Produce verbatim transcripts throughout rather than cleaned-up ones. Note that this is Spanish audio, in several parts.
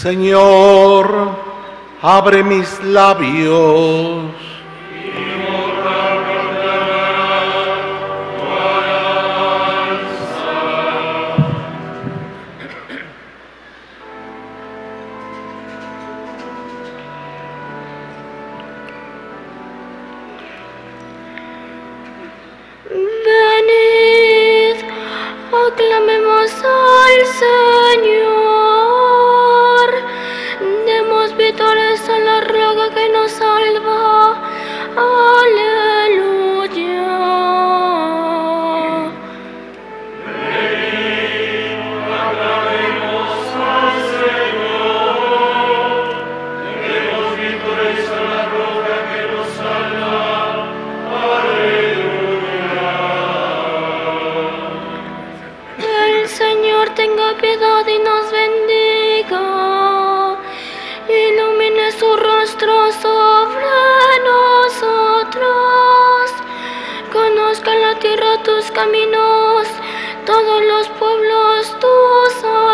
Señor, abre mis labios. Venid, aclamemos al Señor, demos vítores a la roca que nos salva. Aleluya. Venid, aclamemos al Señor, demos vítores a la roca que nos salva. El Señor tenga piedad y nos bendiga, ilumine su rostro sobre nosotros, conozca la tierra tus caminos, todos los pueblos tu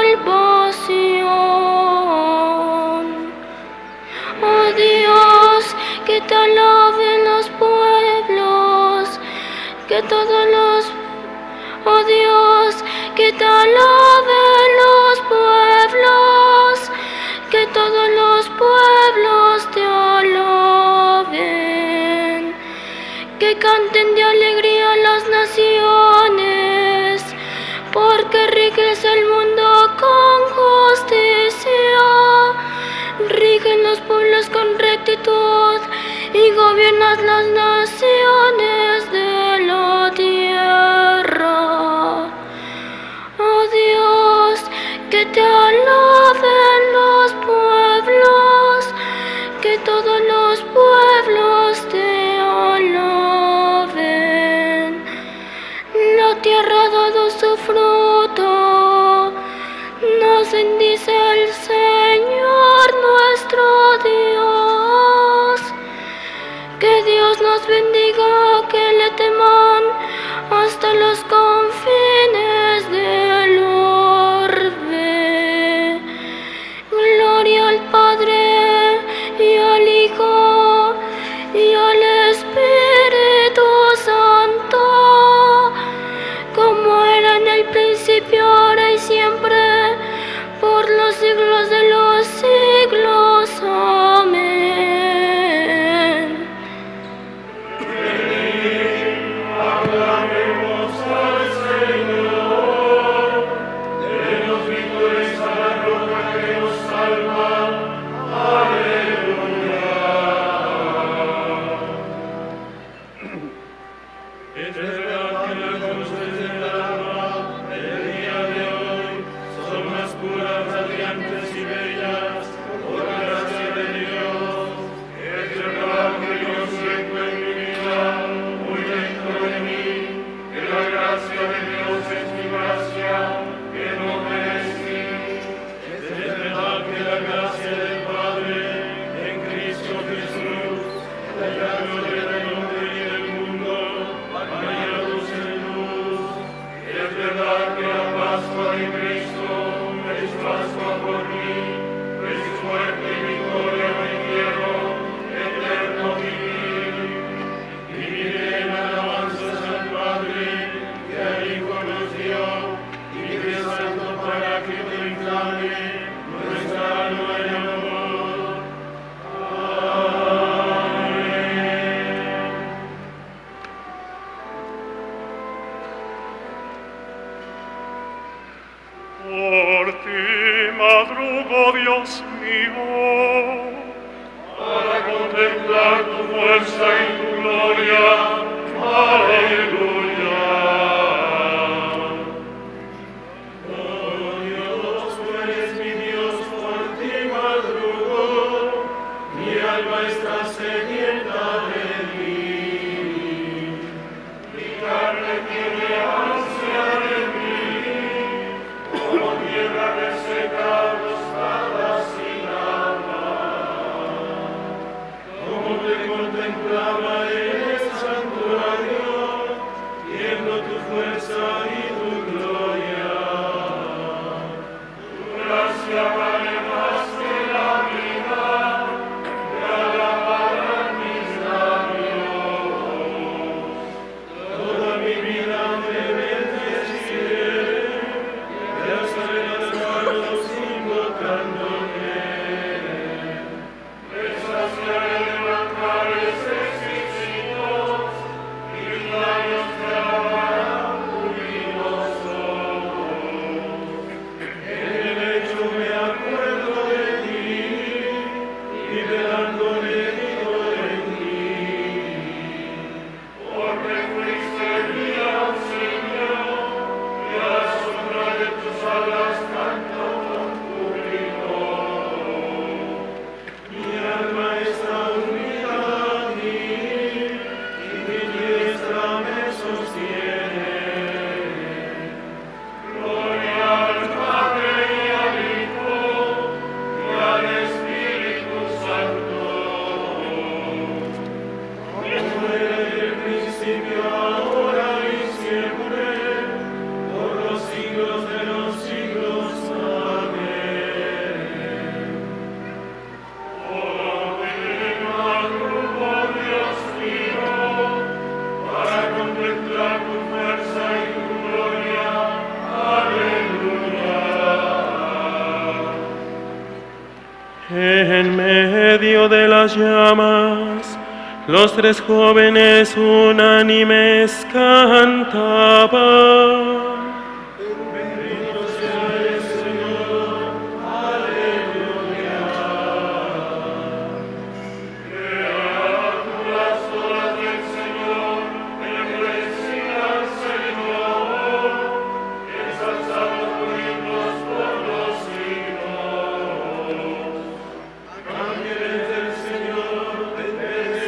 salvación. Oh Dios, que te alaben los pueblos, que todos los Oh Dios, que te alaben los pueblos, que todos los pueblos te alaben, que canten de alegría las naciones, porque riges el mundo con justicia, rigen los pueblos con rectitud y gobiernas las naciones de la tierra. Oh Dios, que te alaben los pueblos, que todos los pueblos te alaben. La tierra ha dado su fruto, nos bendice el Señor nuestro Dios. Que Dios nos bendiga, que le teman hasta los confines del orbe. Gloria al Padre y al Hijo y al Espíritu Santo, como era en el principio, ahora y siempre, por los siglos de los siglos. Amén. Aclamemos al Señor, demos vítores a la roca que nos salva. Aleluya. Es verdad que las luces del alma del día de hoy son más puras, radiantes y bellas, por gracia de Dios. Es verdad que yo siento en mi vida, muy dentro de mí, que la gracia de Dios es mi gracia, que no merecí. Es verdad que la gracia del Padre en Cristo Jesús, la llave del hombre y del mundo, bañados en luz. Es verdad que la Pascua de Cristo es Pascua por mí, es muerte y victoria me quiero, eterno vivir. Viviré en alabanzas al Padre, que al Hijo nos dio, y que Santo Paráclito encarne nuestra alma en amor. Amén. Por ti madrugo, Dios mío, Para contemplar tu fuerza y tu gloria. Aleluya. Oh Dios, tú eres mi Dios, por ti madrugo, mi alma está sedienta de ti. Mi carne tiene ansia de mí, como tierra reseca, tostada sin agua. Como te contemplaba en el santuario, En medio de las llamas, los tres jóvenes unánimes cantaban.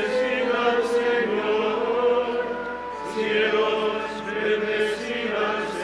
Cielos, bendecid al Señor.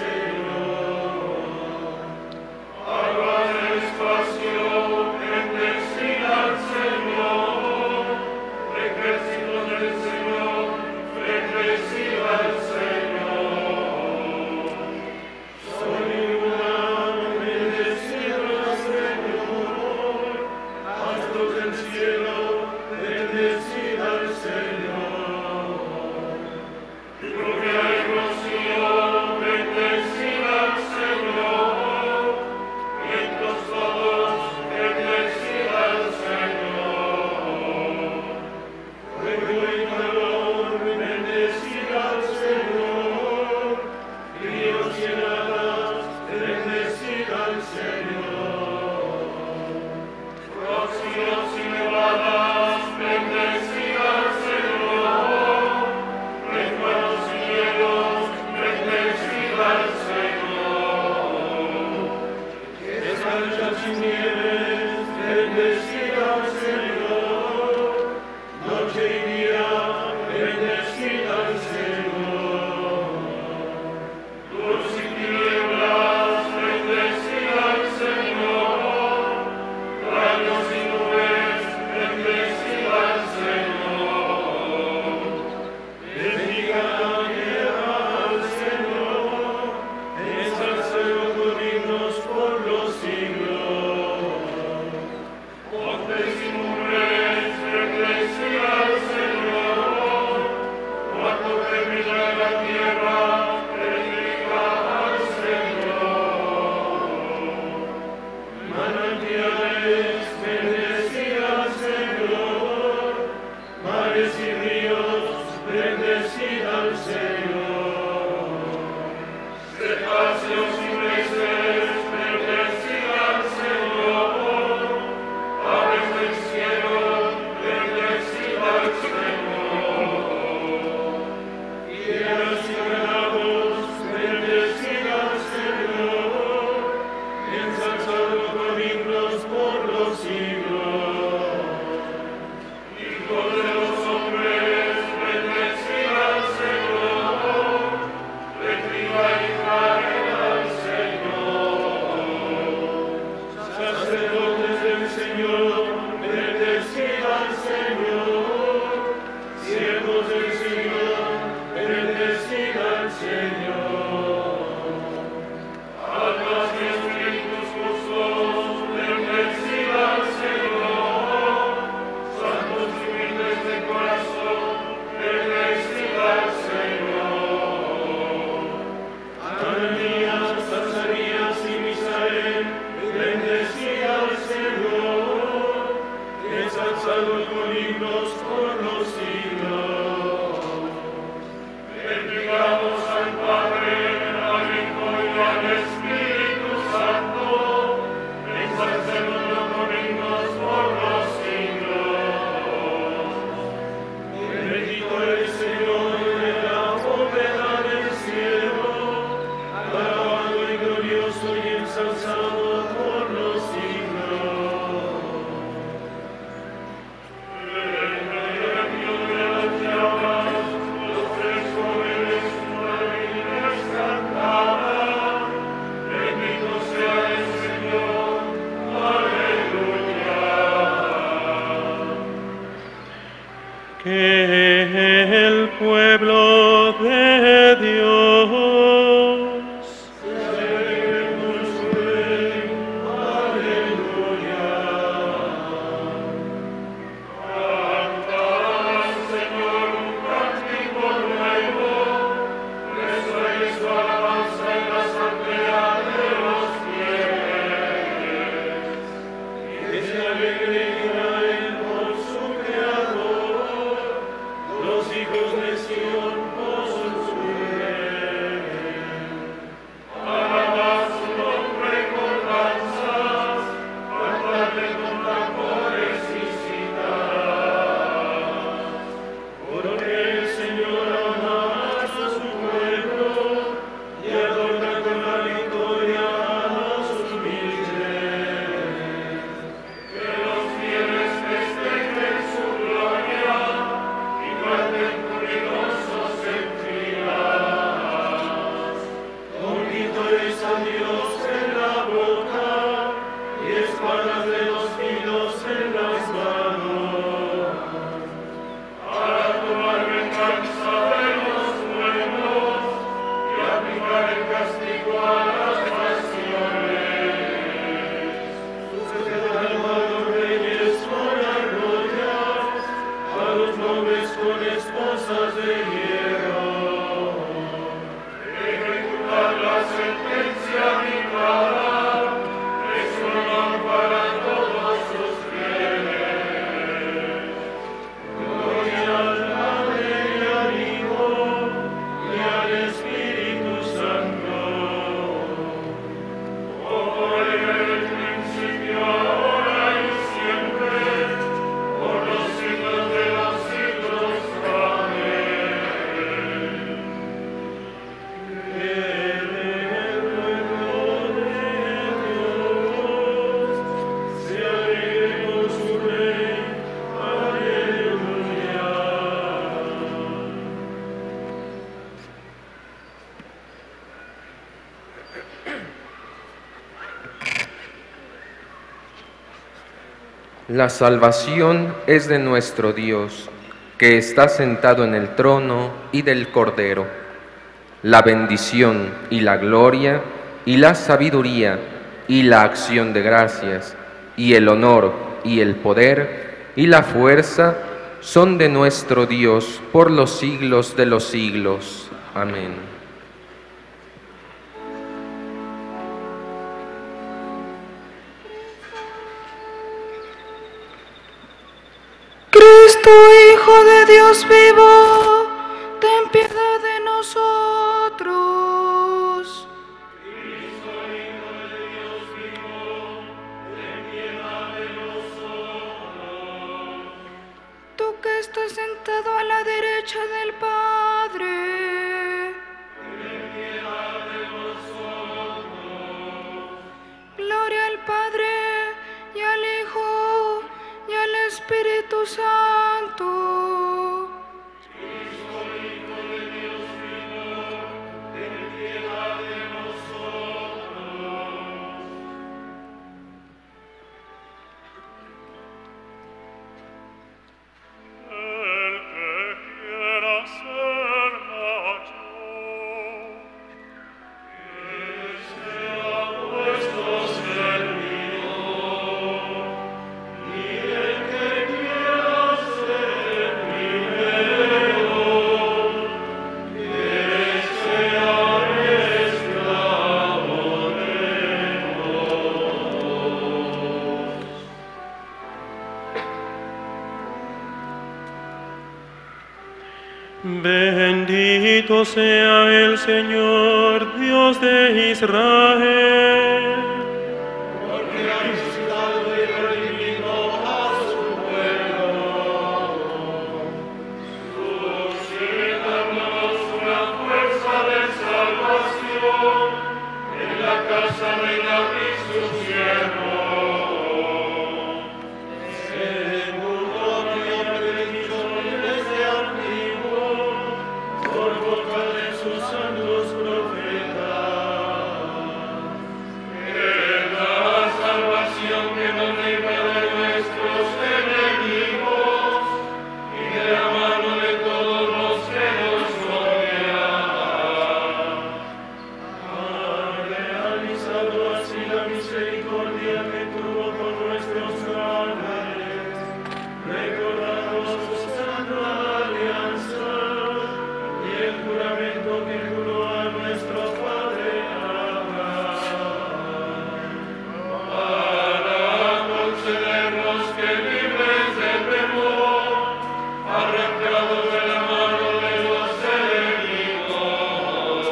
La salvación es de nuestro Dios, que está sentado en el trono, y del Cordero. La bendición y la gloria y la sabiduría y la acción de gracias y el honor y el poder y la fuerza son de nuestro Dios por los siglos de los siglos. Amén. Cristo, Hijo de Dios vivo, ten piedad de nosotros. Cristo, Hijo de Dios vivo, ten piedad de nosotros. Tú que estás sentado a la derecha del Padre, Ten piedad de nosotros. gloria al Padre y al Hijo y al Espíritu Santo. Cristo, Hijo de Dios vivo, ten piedad de nosotros. El que quiera ser mayor, Que sea vuestro servidor, y el que quiera ser primero, que sea esclavo de todos. Bendito sea el Señor, Dios de Israel, Porque ha visitado y redimido a su pueblo. Suscítanos una fuerza de salvación en la casa de David su siervo. Según lo que ha predicho desde antiguo, por boca de sus santos profetas. Que la salvación que nos libra de nuestros enemigos y de la mano de todos los que nos rodean. Ha realizado así la misericordia que tuvo con nuestros padres, recordando su santa alianza y el juramento que juró a nuestro padre Abraham, para concedernos que libres del temor, arrancados de la mano de los enemigos,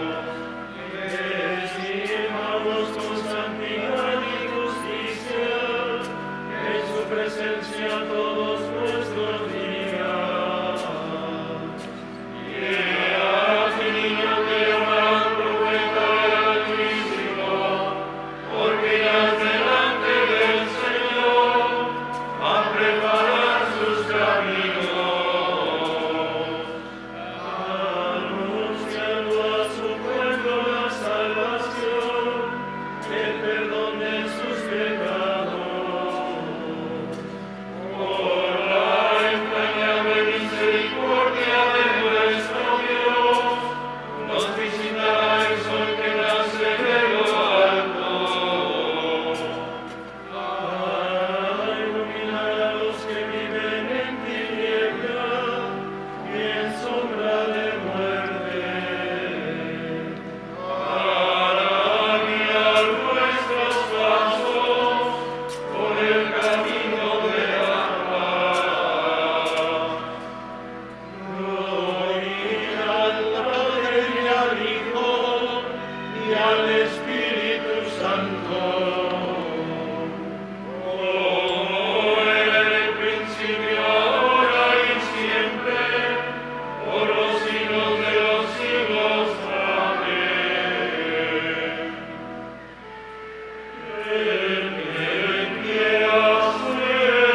estimamos con santidad y justicia en su presencia todos nuestros días. Y a ti, niño, te llamarán profeta del Altísimo, porque irás delante del Señor a preparar sus caminos, anunciando a su pueblo la salvación, el perdón de sus pecados. Por la entrañable misericordia de nuestro Dios, nos visitará el sol que nace de lo alto, para iluminar a los que viven en tinieblas y en sombra de muerte, para guiar nuestros pasos por el camino de la paz. Gloria al Padre y al Hijo y al Espíritu Santo, como era en el principio, ahora y siempre, por los siglos de los siglos. Amén. El que quiera ser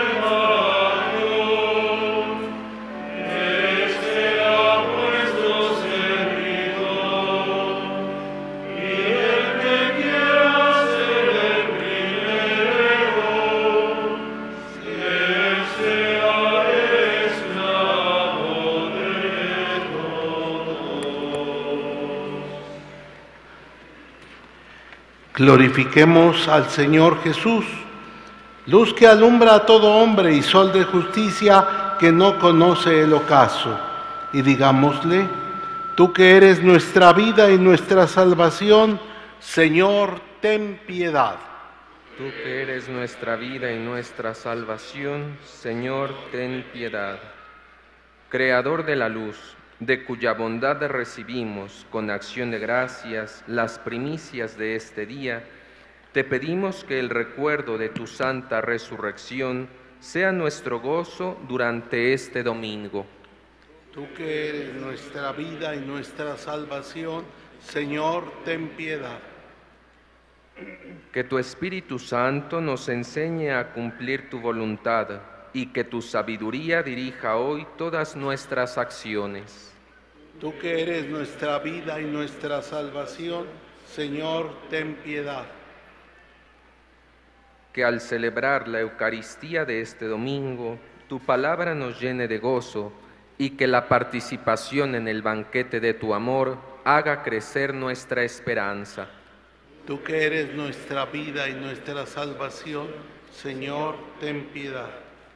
mayor, que sea vuestro servidor, y el que quiera ser el primero, Glorifiquemos al Señor Jesús, luz que alumbra a todo hombre y sol de justicia que no conoce el ocaso. Y digámosle: tú que eres nuestra vida y nuestra salvación, Señor, ten piedad. Tú que eres nuestra vida y nuestra salvación, Señor, ten piedad. Creador de la luz, de cuya bondad recibimos con acción de gracias las primicias de este día, te pedimos que el recuerdo de tu santa resurrección sea nuestro gozo durante este domingo. Tú que eres nuestra vida y nuestra salvación, Señor, ten piedad. Que tu Espíritu Santo nos enseñe a cumplir tu voluntad y que tu sabiduría dirija hoy todas nuestras acciones. Tú que eres nuestra vida y nuestra salvación, Señor, ten piedad. Que al celebrar la Eucaristía de este domingo, tu palabra nos llene de gozo y que la participación en el banquete de tu amor haga crecer nuestra esperanza. Tú que eres nuestra vida y nuestra salvación, Señor, ten piedad.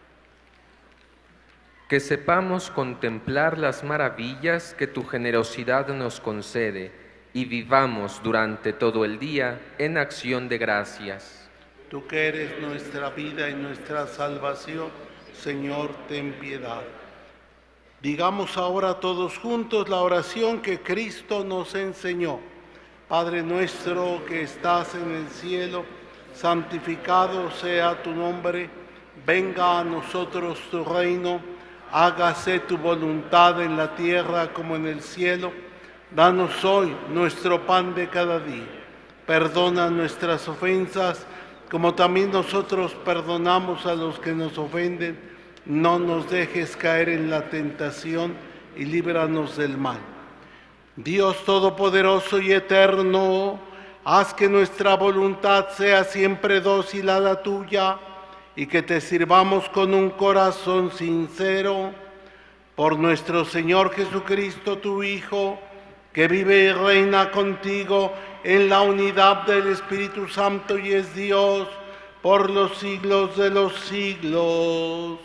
Que sepamos contemplar las maravillas que tu generosidad nos concede y vivamos durante todo el día en acción de gracias. Tú que eres nuestra vida y nuestra salvación, Señor, ten piedad. Digamos ahora todos juntos la oración que Cristo nos enseñó. Padre nuestro que estás en el cielo, santificado sea tu nombre, venga a nosotros tu reino, hágase tu voluntad en la tierra como en el cielo. Danos hoy nuestro pan de cada día. Perdona nuestras ofensas, como también nosotros perdonamos a los que nos ofenden. No nos dejes caer en la tentación y líbranos del mal. Dios Todopoderoso y Eterno, haz que nuestra voluntad sea siempre dócil a la tuya y que te sirvamos con un corazón sincero. Por nuestro Señor Jesucristo, tu Hijo, que vive y reina contigo en la unidad del Espíritu Santo y es Dios por los siglos de los siglos.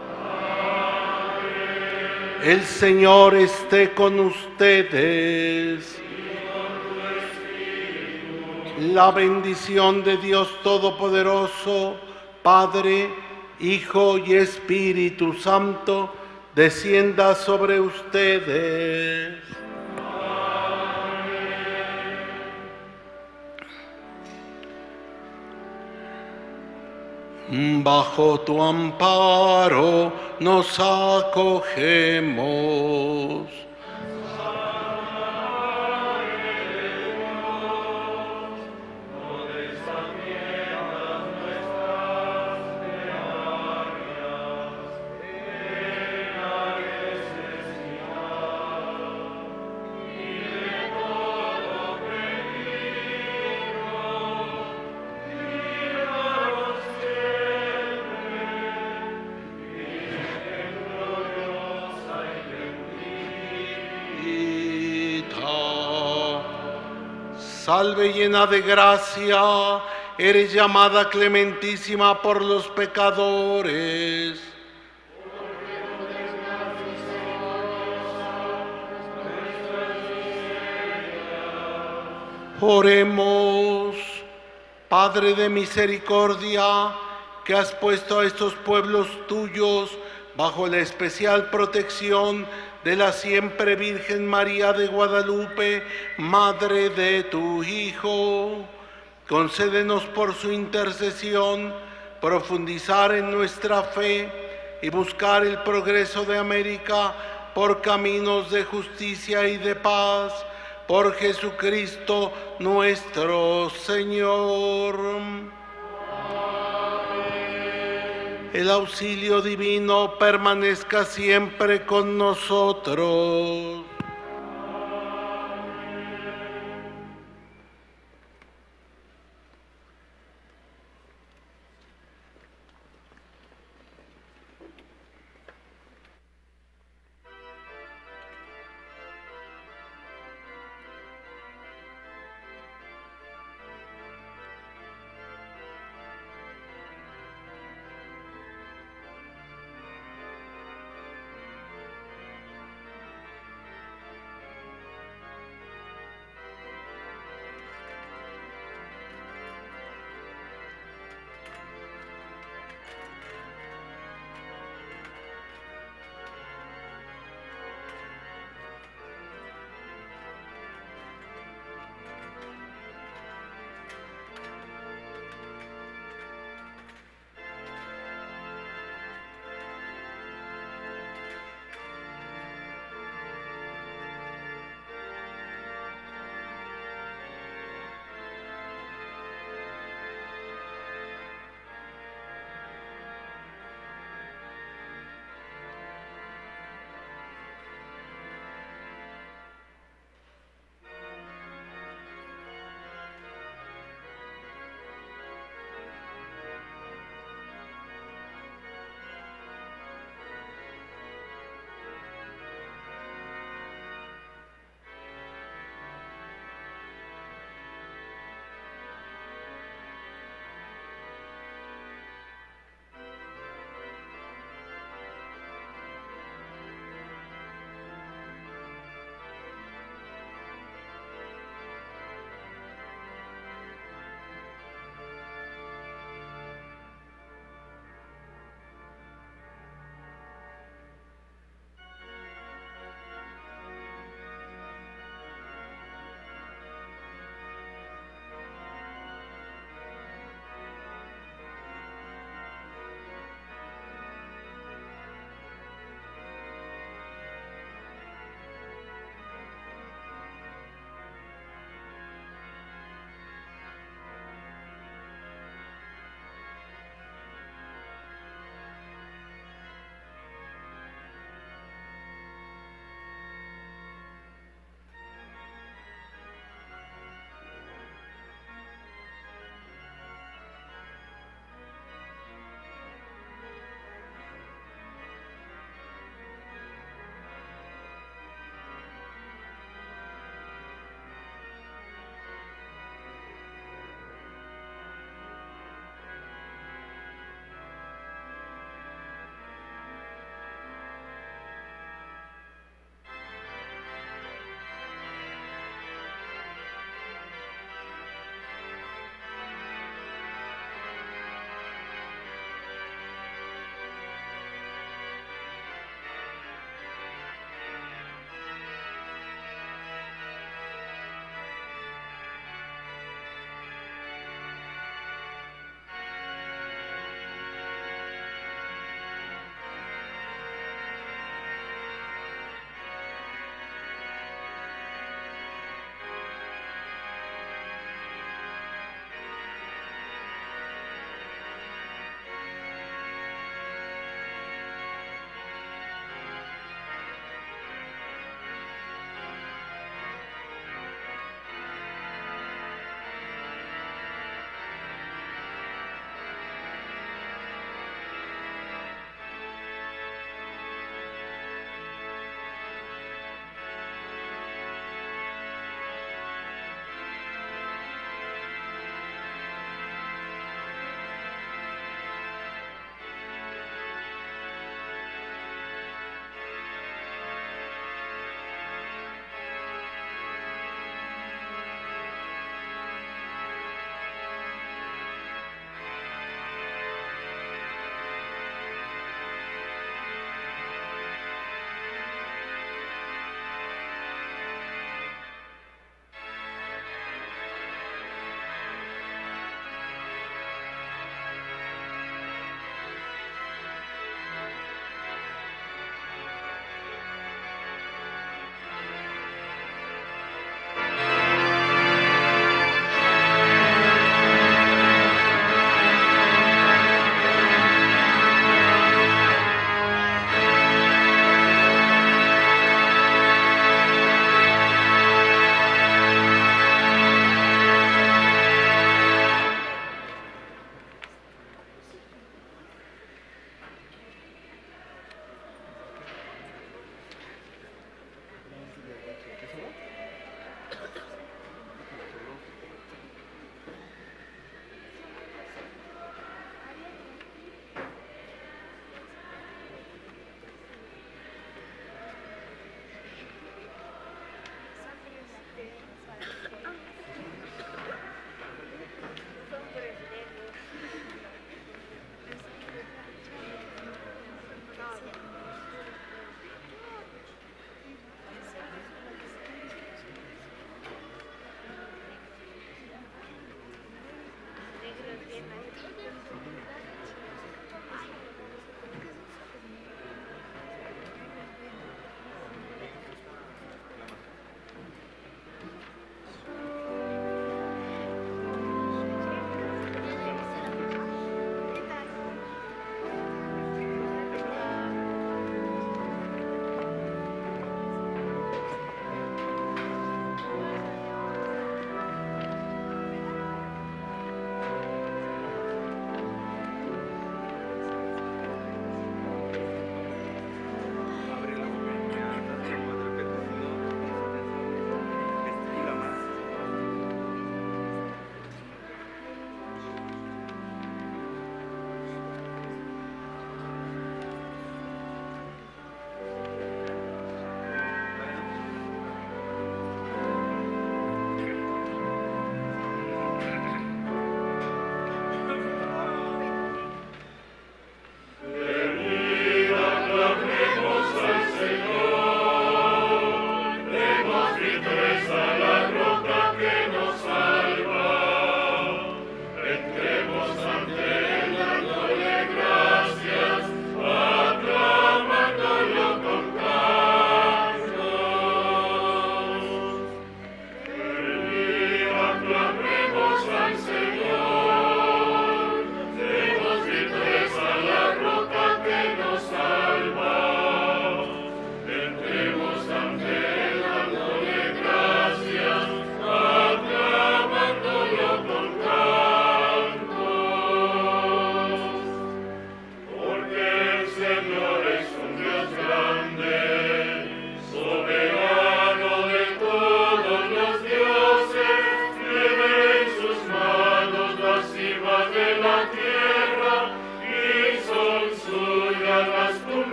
El Señor esté con ustedes. La bendición de Dios Todopoderoso, Padre, Hijo y Espíritu Santo, descienda sobre ustedes. Bajo tu amparo nos acogemos. Salve llena de gracia, eres llamada clementísima por los pecadores. Oremos. Padre de misericordia, que has puesto a estos pueblos tuyos bajo la especial protección de la siempre Virgen María de Guadalupe, Madre de tu Hijo, concédenos por su intercesión profundizar en nuestra fe y buscar el progreso de América por caminos de justicia y de paz, por Jesucristo nuestro Señor. El auxilio divino permanezca siempre con nosotros.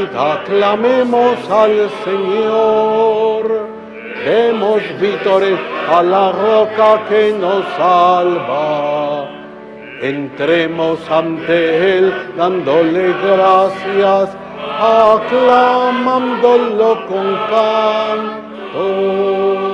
aclamemos al Señor. Demos vítores a la roca que nos salva. Entremos ante Él dándole gracias, aclamándolo con canto.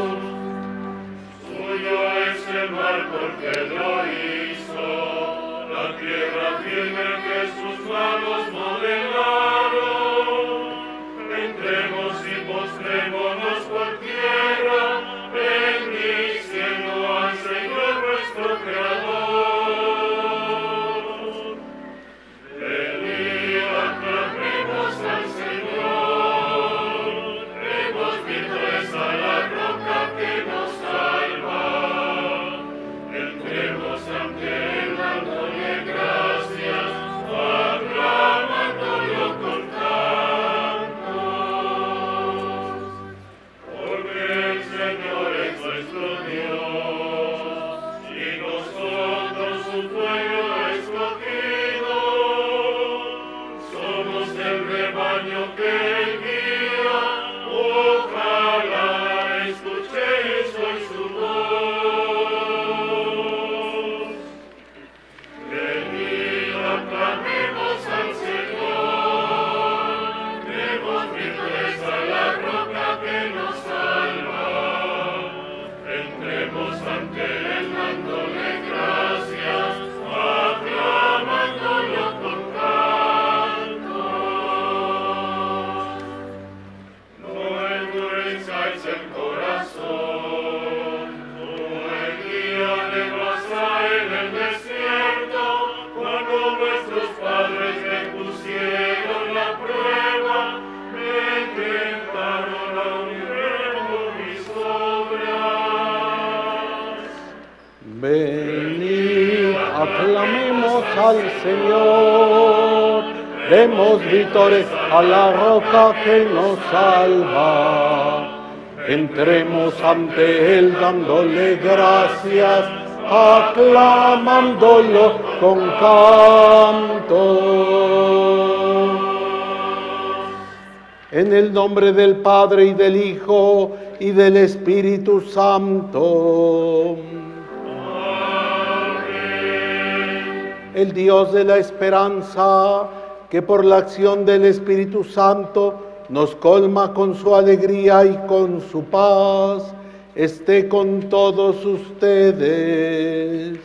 Aclamemos al Señor, demos vítores a la roca que nos salva. Entremos ante Él dándole gracias, aclamándolo con canto. En el nombre del Padre y del Hijo y del Espíritu Santo. El Dios de la esperanza, que por la acción del Espíritu Santo nos colma con su alegría y con su paz, esté con todos ustedes.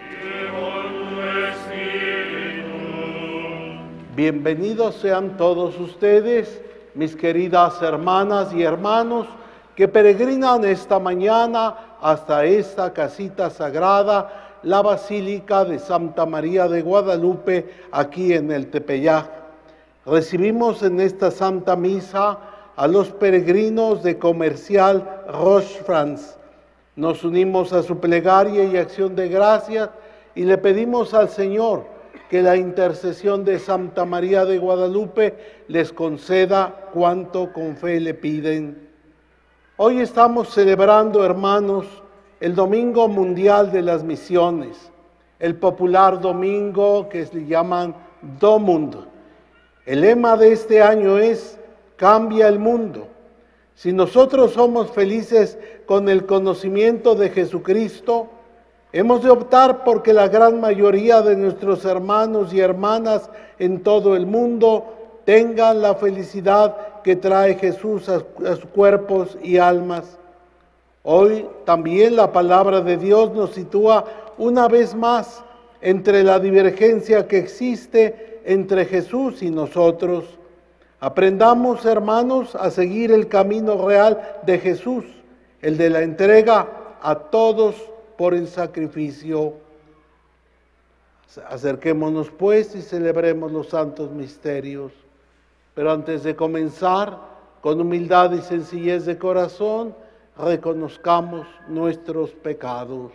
Bienvenidos sean todos ustedes, mis queridas hermanas y hermanos, que peregrinan esta mañana hasta esta casita sagrada, la Basílica de Santa María de Guadalupe, aquí en el Tepeyac. Recibimos en esta Santa Misa a los peregrinos de Comercial Roche-France. Nos unimos a su plegaria y acción de gracias y le pedimos al Señor que la intercesión de Santa María de Guadalupe les conceda cuanto con fe le piden. Hoy estamos celebrando, hermanos, el Domingo Mundial de las Misiones, el popular domingo que se llaman Do Mundo. El lema de este año es Cambia el mundo. Si nosotros somos felices con el conocimiento de Jesucristo, hemos de optar porque la gran mayoría de nuestros hermanos y hermanas en todo el mundo tengan la felicidad que trae Jesús a, a sus cuerpos y almas. Hoy también la palabra de Dios nos sitúa una vez más entre la divergencia que existe entre Jesús y nosotros. Aprendamos, hermanos, a seguir el camino real de Jesús, el de la entrega a todos por el sacrificio. Acerquémonos pues y celebremos los santos misterios. Pero antes de comenzar, con humildad y sencillez de corazón, reconozcamos nuestros pecados.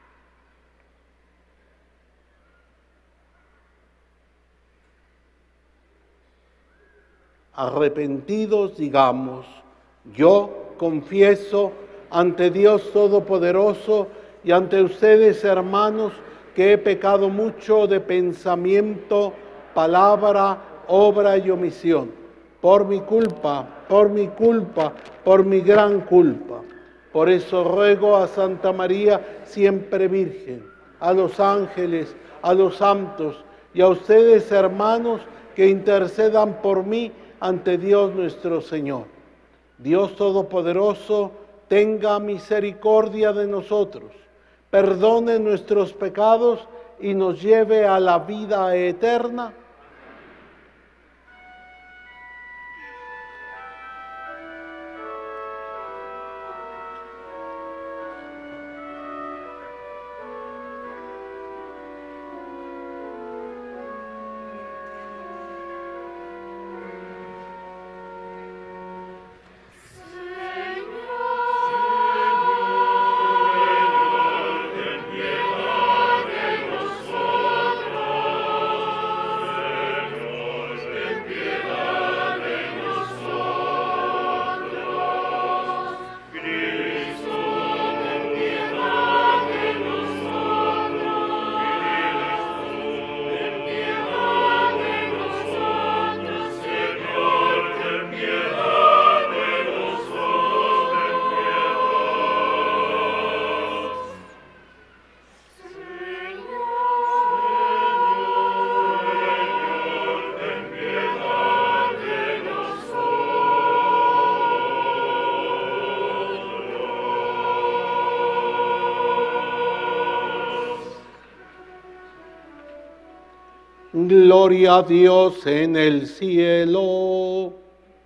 Arrepentidos digamos, yo confieso ante Dios Todopoderoso y ante ustedes, hermanos, que he pecado mucho de pensamiento, palabra, obra y omisión, por mi culpa, por mi culpa, por mi gran culpa. Por eso ruego a Santa María, siempre Virgen, a los ángeles, a los santos y a ustedes, hermanos, que intercedan por mí ante Dios nuestro Señor. Dios Todopoderoso, tenga misericordia de nosotros, perdone nuestros pecados y nos lleve a la vida eterna. Gloria a Dios en el cielo.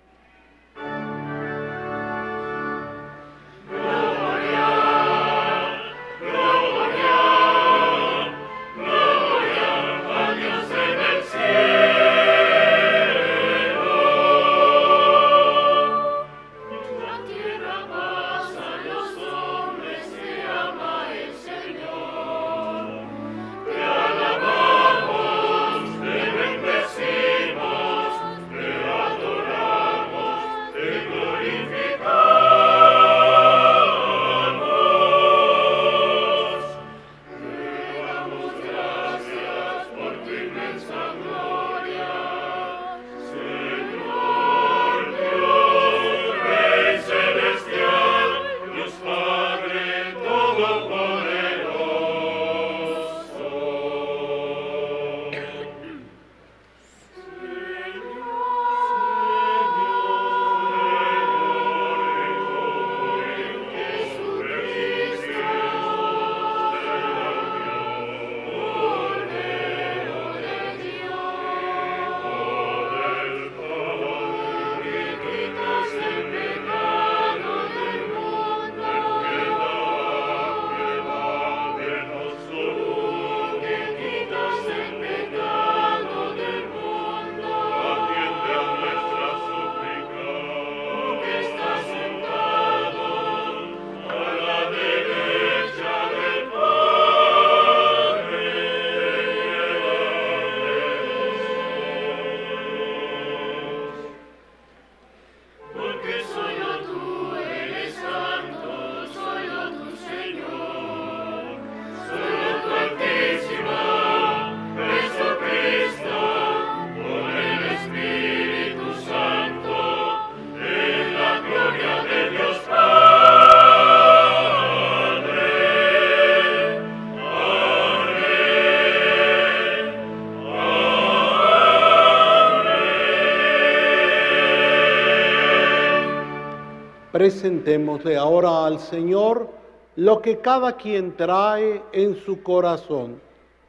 Presentémosle ahora al Señor lo que cada quien trae en su corazón.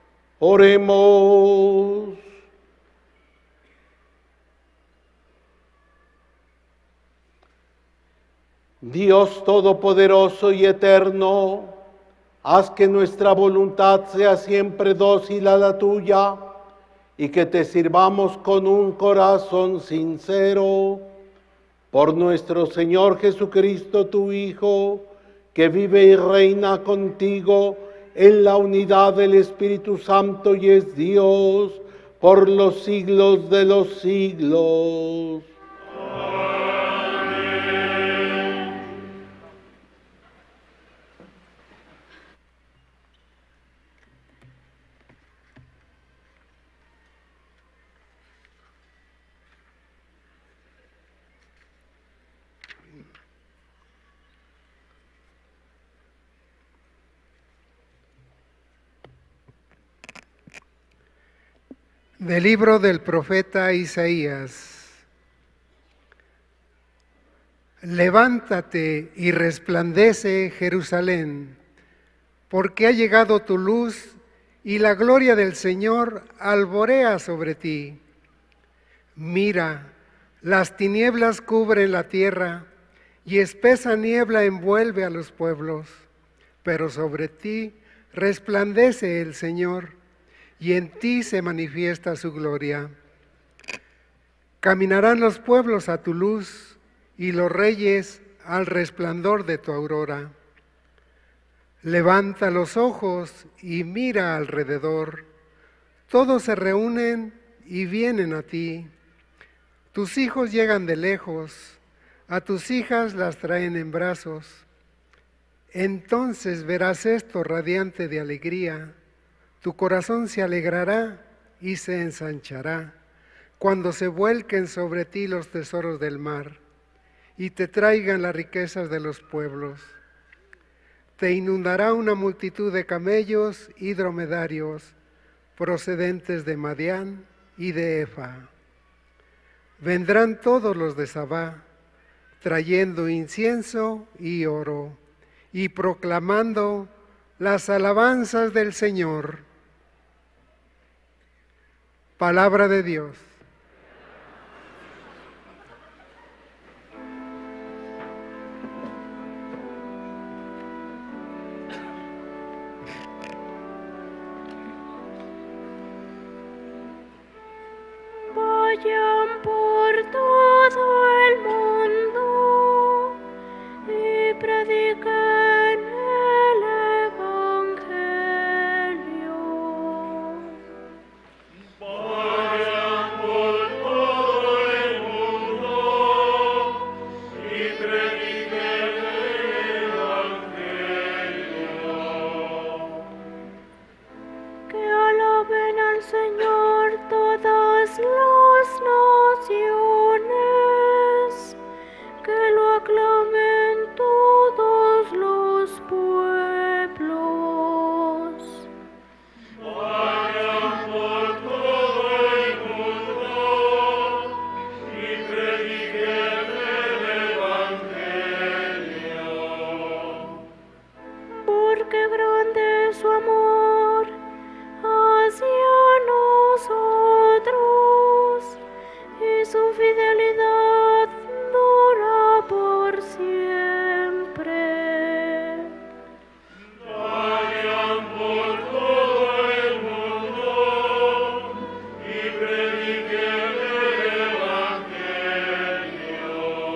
Oremos. Dios Todopoderoso y Eterno, haz que nuestra voluntad sea siempre dócil a la tuya y que te sirvamos con un corazón sincero. Por nuestro Señor Jesucristo, tu Hijo, que vive y reina contigo en la unidad del Espíritu Santo y es Dios por los siglos de los siglos. Del libro del profeta Isaías. Levántate y resplandece, Jerusalén, porque ha llegado tu luz y la gloria del Señor alborea sobre ti. Mira, las tinieblas cubren la tierra y espesa niebla envuelve a los pueblos, pero sobre ti resplandece el Señor, y en ti se manifiesta su gloria. Caminarán los pueblos a tu luz, y los reyes al resplandor de tu aurora. Levanta los ojos y mira alrededor. Todos se reúnen y vienen a ti. Tus hijos llegan de lejos, a tus hijas las traen en brazos. Entonces verás esto radiante de alegría. Tu corazón se alegrará y se ensanchará cuando se vuelquen sobre ti los tesoros del mar y te traigan las riquezas de los pueblos. Te inundará una multitud de camellos y dromedarios procedentes de Madián y de Efa. Vendrán todos los de Sabá, trayendo incienso y oro y proclamando las alabanzas del Señor. Palabra de Dios. Vayan por todo el mundo y prediquen el Evangelio. Vayan por todo el mundo y prediquen el Evangelio. Que alaben al Señor todas las naciones, que lo aclamen todos los pueblos. Vayan por todo el mundo y prediquen el Evangelio. Porque grande es su amor hacia nosotros y su fidelidad dura por siempre. Vayan por todo el mundo y prediquen el Evangelio.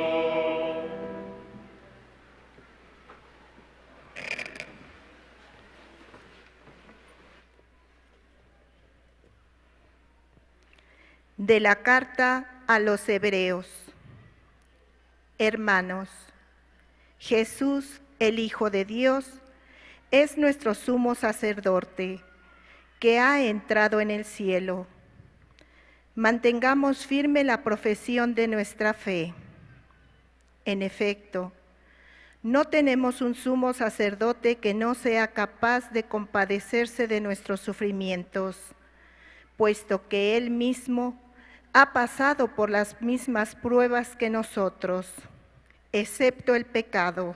De la carta a los Hebreos. Hermanos, Jesús, el Hijo de Dios, es nuestro sumo sacerdote, que ha entrado en el cielo. Mantengamos firme la profesión de nuestra fe. En efecto, no tenemos un sumo sacerdote que no sea capaz de compadecerse de nuestros sufrimientos, puesto que Él mismo ha pasado por las mismas pruebas que nosotros, excepto el pecado.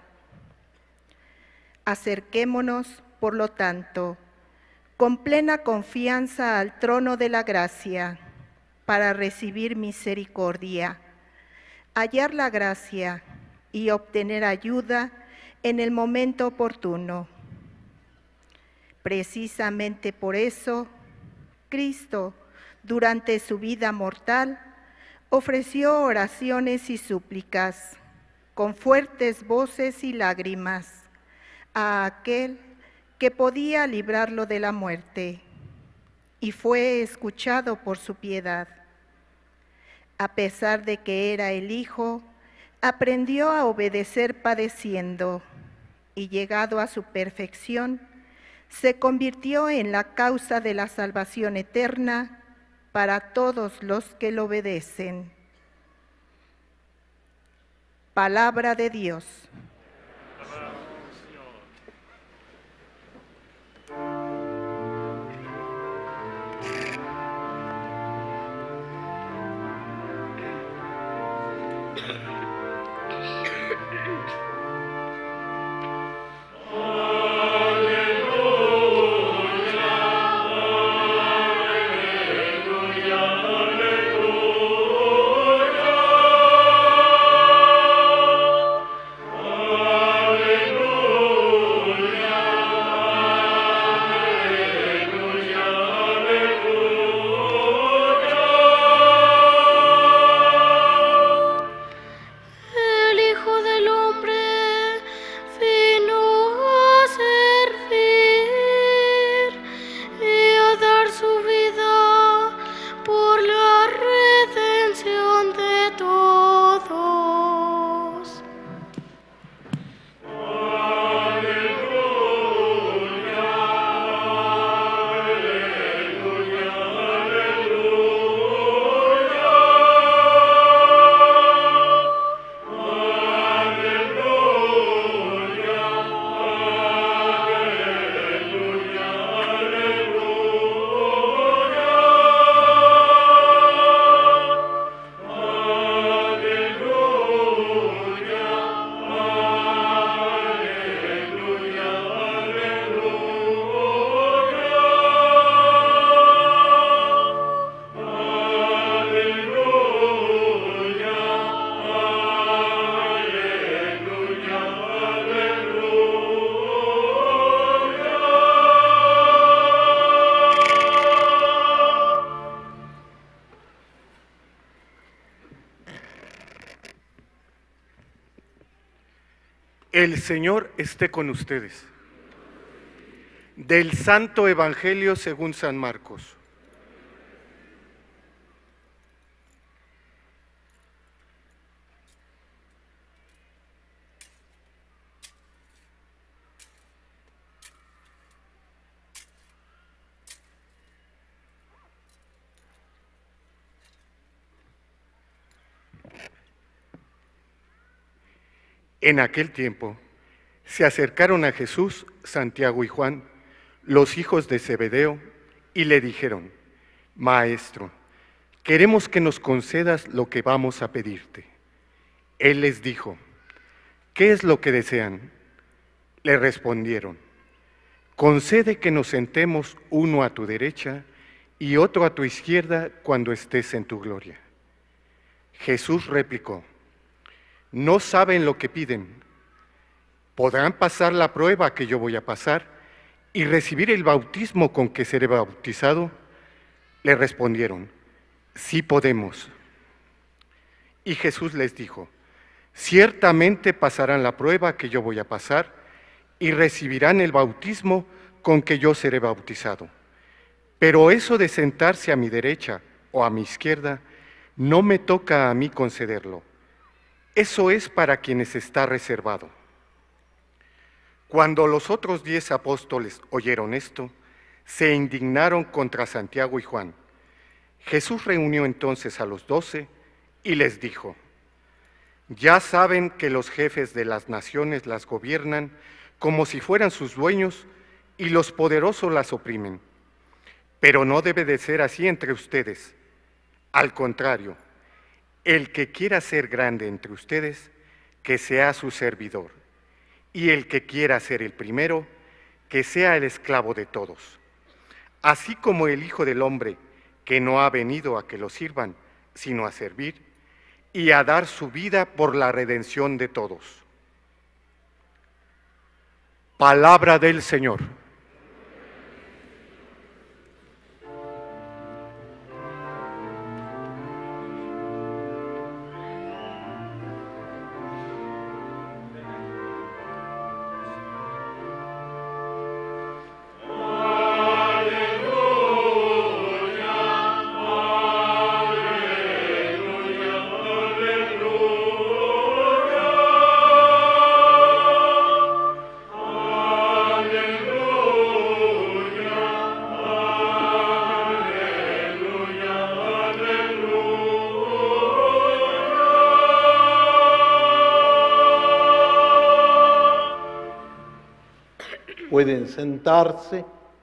Acerquémonos, por lo tanto, con plena confianza al trono de la gracia, para recibir misericordia, hallar la gracia y obtener ayuda en el momento oportuno. Precisamente por eso, Cristo, durante su vida mortal, ofreció oraciones y súplicas, con fuertes voces y lágrimas, a aquel que podía librarlo de la muerte, y fue escuchado por su piedad. A pesar de que era el Hijo, aprendió a obedecer padeciendo, y llegado a su perfección, se convirtió en la causa de la salvación eterna para todos los que lo obedecen. Palabra de Dios. El Señor esté con ustedes. Del Santo Evangelio según San Marcos. En aquel tiempo se acercaron a Jesús, Santiago y Juan, los hijos de Zebedeo, y le dijeron: Maestro, queremos que nos concedas lo que vamos a pedirte. Él les dijo: ¿qué es lo que desean? Le respondieron: concede que nos sentemos uno a tu derecha y otro a tu izquierda cuando estés en tu gloria. Jesús replicó: no saben lo que piden. ¿Podrán pasar la prueba que yo voy a pasar y recibir el bautismo con que seré bautizado? Le respondieron: sí podemos. Y Jesús les dijo: ciertamente pasarán la prueba que yo voy a pasar y recibirán el bautismo con que yo seré bautizado. Pero eso de sentarse a mi derecha o a mi izquierda no me toca a mí concederlo. Eso es para quienes está reservado. Cuando los otros diez apóstoles oyeron esto, se indignaron contra Santiago y Juan. Jesús reunió entonces a los doce y les dijo: ya saben que los jefes de las naciones las gobiernan como si fueran sus dueños y los poderosos las oprimen. Pero no debe de ser así entre ustedes. Al contrario, el que quiera ser grande entre ustedes, que sea su servidor, y el que quiera ser el primero, que sea el esclavo de todos. Así como el Hijo del Hombre, que no ha venido a que lo sirvan, sino a servir, y a dar su vida por la redención de todos. Palabra del Señor. Pueden sentarse.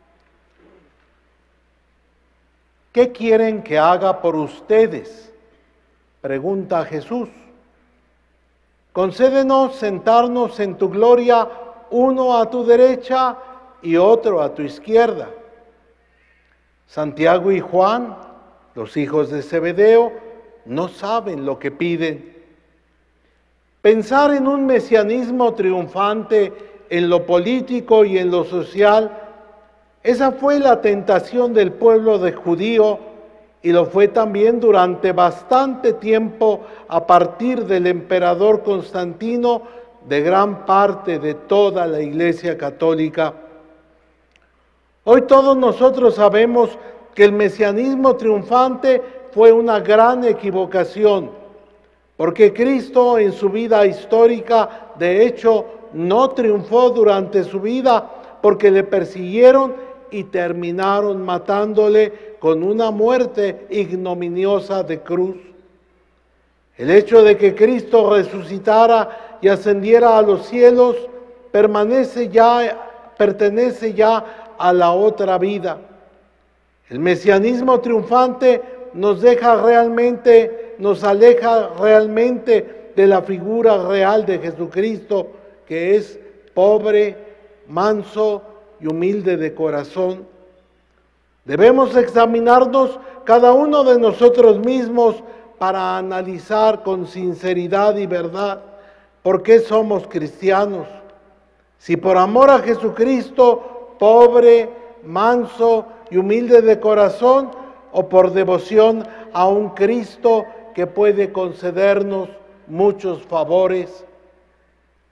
¿Qué quieren que haga por ustedes?, pregunta Jesús. Concédenos sentarnos en tu gloria, uno a tu derecha y otro a tu izquierda. Santiago y Juan, los hijos de Zebedeo, no saben lo que piden. Pensar en un mesianismo triunfante en lo político y en lo social, esa fue la tentación del pueblo de judío y lo fue también durante bastante tiempo a partir del emperador Constantino de gran parte de toda la Iglesia Católica. Hoy todos nosotros sabemos que el mesianismo triunfante fue una gran equivocación, porque Cristo en su vida histórica, de hecho, no triunfó durante su vida porque le persiguieron y terminaron matándole con una muerte ignominiosa de cruz. El hecho de que Cristo resucitara y ascendiera a los cielos permanece ya, pertenece ya a la otra vida. El mesianismo triunfante nos deja realmente, nos aleja realmente de la figura real de Jesucristo, que es pobre, manso y humilde de corazón. Debemos examinarnos cada uno de nosotros mismos para analizar con sinceridad y verdad por qué somos cristianos. Si por amor a Jesucristo, pobre, manso y humilde de corazón, o por devoción a un Cristo que puede concedernos muchos favores.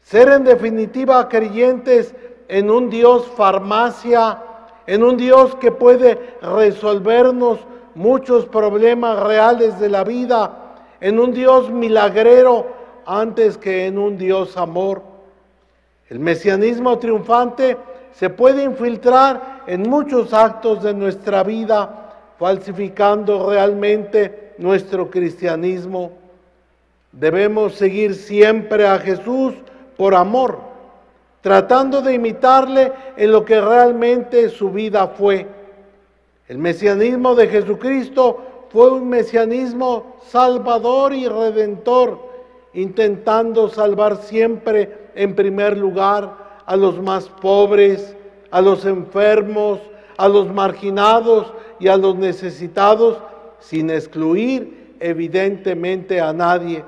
Ser en definitiva creyentes en un Dios farmacia, en un Dios que puede resolvernos muchos problemas reales de la vida, en un Dios milagrero antes que en un Dios amor. El mesianismo triunfante se puede infiltrar en muchos actos de nuestra vida, falsificando realmente nuestro cristianismo. Debemos seguir siempre a Jesús por amor, tratando de imitarle en lo que realmente su vida fue. El mesianismo de Jesucristo fue un mesianismo salvador y redentor, intentando salvar siempre en primer lugar a los más pobres, a los enfermos, a los marginados y a los necesitados, sin excluir evidentemente a nadie.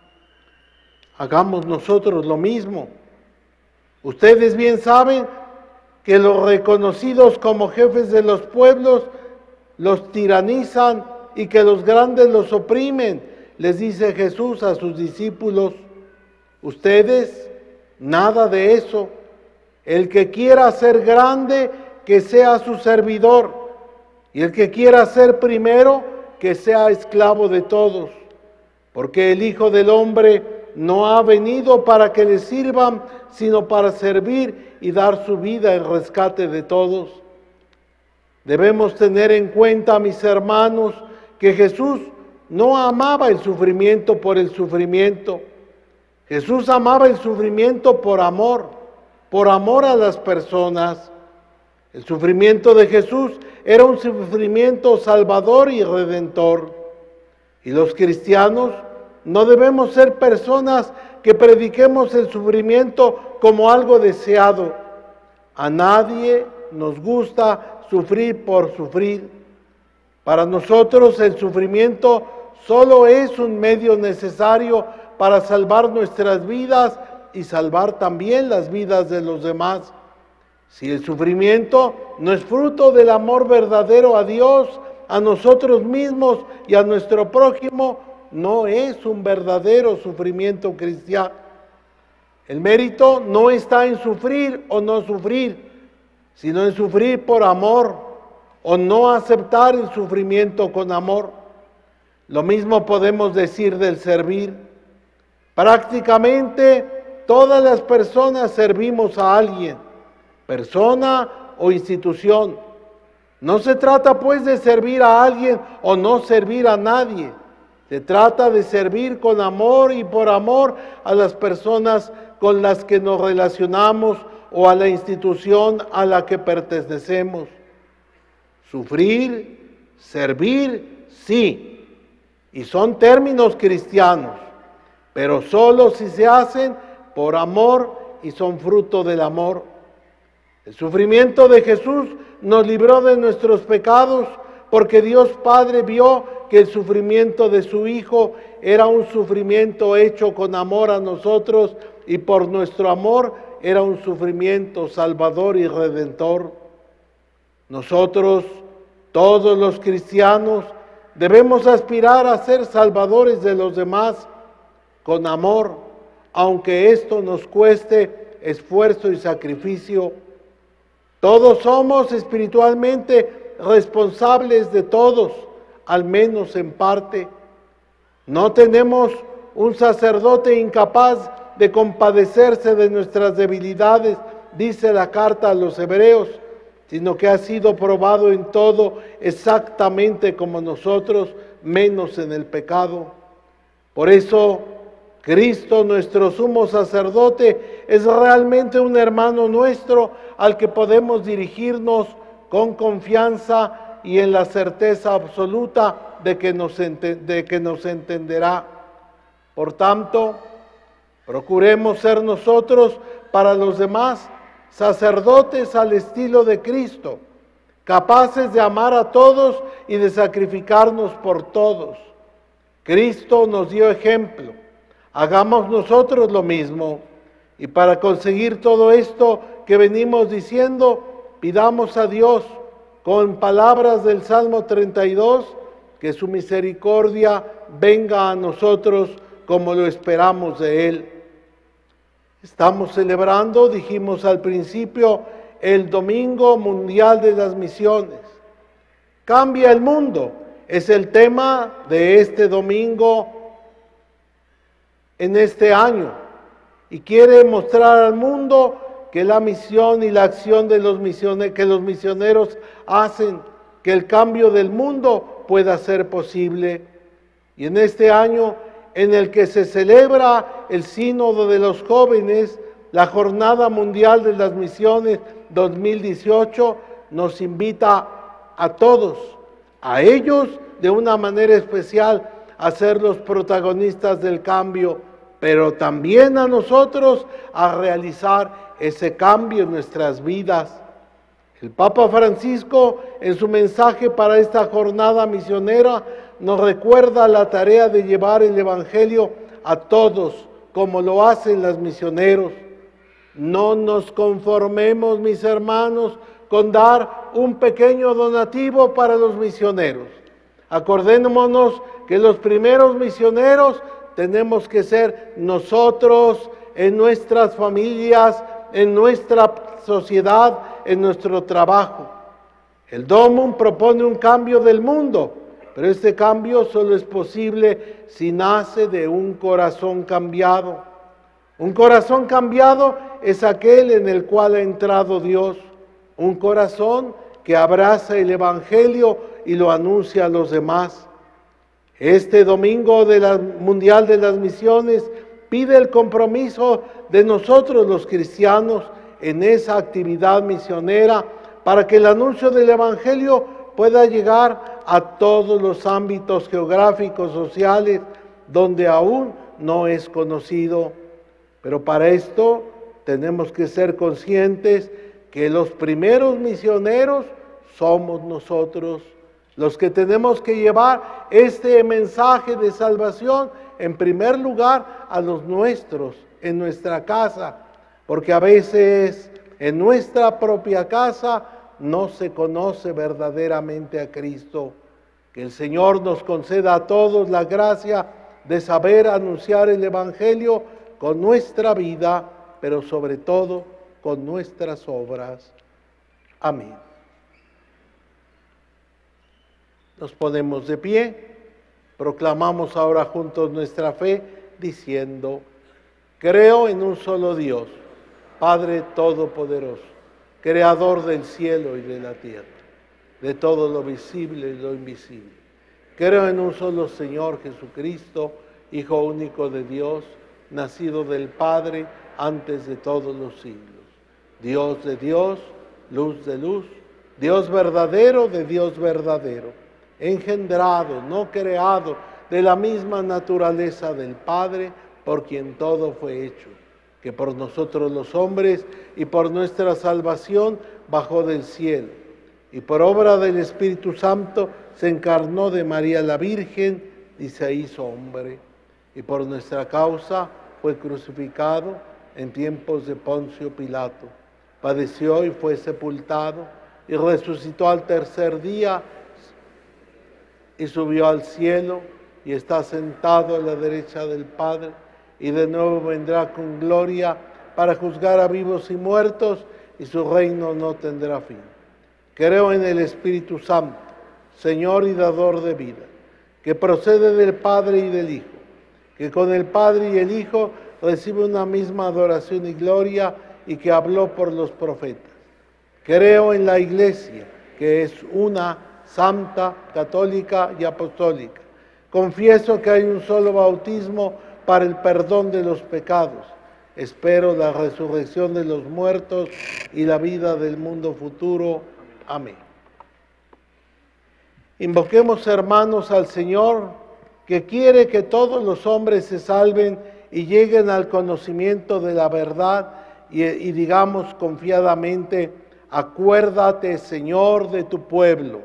Hagamos nosotros lo mismo. Ustedes bien saben que los reconocidos como jefes de los pueblos los tiranizan y que los grandes los oprimen. Les dice Jesús a sus discípulos: ustedes, nada de eso. El que quiera ser grande, que sea su servidor, y el que quiera ser primero, que sea esclavo de todos. Porque el Hijo del Hombre no ha venido para que le sirvan, sino para servir y dar su vida en rescate de todos. Debemos tener en cuenta, mis hermanos, que Jesús no amaba el sufrimiento por el sufrimiento. Jesús amaba el sufrimiento por amor, por amor a las personas. El sufrimiento de Jesús era un sufrimiento salvador y redentor. Y los cristianos no debemos ser personas que prediquemos el sufrimiento como algo deseado. A nadie nos gusta sufrir por sufrir. Para nosotros el sufrimiento solo es un medio necesario para salvar nuestras vidas y salvar también las vidas de los demás. Si el sufrimiento no es fruto del amor verdadero a Dios, a nosotros mismos y a nuestro prójimo, no es un verdadero sufrimiento cristiano. El mérito no está en sufrir o no sufrir, sino en sufrir por amor o no aceptar el sufrimiento con amor. Lo mismo podemos decir del servir. Prácticamente todas las personas servimos a alguien, persona o institución. No se trata pues de servir a alguien o no servir a nadie. Se trata de servir con amor y por amor a las personas con las que nos relacionamos o a la institución a la que pertenecemos. Sufrir, servir, sí, y son términos cristianos, pero solo si se hacen por amor y son fruto del amor. El sufrimiento de Jesús nos libró de nuestros pecados porque Dios Padre vio que el sufrimiento de su Hijo era un sufrimiento hecho con amor a nosotros y por nuestro amor era un sufrimiento salvador y redentor. Nosotros, todos los cristianos, debemos aspirar a ser salvadores de los demás con amor, aunque esto nos cueste esfuerzo y sacrificio. Todos somos espiritualmente responsables de todos, al menos en parte. No tenemos un sacerdote incapaz de compadecerse de nuestras debilidades, dice la carta a los Hebreos, sino que ha sido probado en todo exactamente como nosotros, menos en el pecado. Por eso, Cristo, nuestro sumo sacerdote, es realmente un hermano nuestro al que podemos dirigirnos con confianza y en la certeza absoluta de que nos, de que nos entenderá. Por tanto, procuremos ser nosotros para los demás sacerdotes al estilo de Cristo, capaces de amar a todos y de sacrificarnos por todos. Cristo nos dio ejemplo. Hagamos nosotros lo mismo. Y para conseguir todo esto que venimos diciendo, pidamos a Dios, con palabras del Salmo treinta y dos, que su misericordia venga a nosotros como lo esperamos de Él. Estamos celebrando, dijimos al principio, el Domingo Mundial de las Misiones. Cambia el mundo, es el tema de este domingo en este año. Y quiere mostrar al mundo que la misión y la acción de los misioneros, que los misioneros hacen, que el cambio del mundo pueda ser posible. Y en este año en el que se celebra el Sínodo de los Jóvenes, la Jornada Mundial de las Misiones dos mil dieciocho nos invita a todos, a ellos de una manera especial, a ser los protagonistas del cambio, pero también a nosotros a realizar ese cambio en nuestras vidas. El Papa Francisco, en su mensaje para esta jornada misionera, nos recuerda la tarea de llevar el Evangelio a todos, como lo hacen los misioneros. No nos conformemos, mis hermanos, con dar un pequeño donativo para los misioneros. Acordémonos que los primeros misioneros tenemos que ser nosotros, en nuestras familias, en nuestra sociedad, en nuestro trabajo. El Domum propone un cambio del mundo, pero este cambio solo es posible si nace de un corazón cambiado. Un corazón cambiado es aquel en el cual ha entrado Dios, un corazón que abraza el Evangelio y lo anuncia a los demás. Este domingo de la Mundial de las Misiones pide el compromiso de nosotros los cristianos en esa actividad misionera para que el anuncio del Evangelio pueda llegar a todos los ámbitos geográficos, sociales, donde aún no es conocido. Pero para esto tenemos que ser conscientes que los primeros misioneros somos nosotros, los que tenemos que llevar este mensaje de salvación, en primer lugar, a los nuestros, en nuestra casa, porque a veces en nuestra propia casa no se conoce verdaderamente a Cristo. Que el Señor nos conceda a todos la gracia de saber anunciar el Evangelio con nuestra vida, pero sobre todo con nuestras obras. Amén. Nos ponemos de pie, proclamamos ahora juntos nuestra fe, diciendo: creo en un solo Dios, Padre Todopoderoso, Creador del cielo y de la tierra, de todo lo visible y lo invisible. Creo en un solo Señor Jesucristo, Hijo único de Dios, nacido del Padre antes de todos los siglos. Dios de Dios, luz de luz, Dios verdadero de Dios verdadero, engendrado, no creado, de la misma naturaleza del Padre, por quien todo fue hecho, que por nosotros los hombres y por nuestra salvación bajó del cielo, y por obra del Espíritu Santo se encarnó de María la Virgen y se hizo hombre, y por nuestra causa fue crucificado en tiempos de Poncio Pilato, padeció y fue sepultado, y resucitó al tercer día, y subió al cielo, y está sentado a la derecha del Padre, y de nuevo vendrá con gloria para juzgar a vivos y muertos, y su reino no tendrá fin. Creo en el Espíritu Santo, Señor y dador de vida, que procede del Padre y del Hijo, que con el Padre y el Hijo recibe una misma adoración y gloria, y que habló por los profetas. Creo en la Iglesia, que es una, santa, católica y apostólica. Confieso que hay un solo bautismo para el perdón de los pecados. Espero la resurrección de los muertos y la vida del mundo futuro. Amén. Invoquemos, hermanos, al Señor, que quiere que todos los hombres se salven y lleguen al conocimiento de la verdad, y, y digamos confiadamente: acuérdate, Señor, de tu pueblo.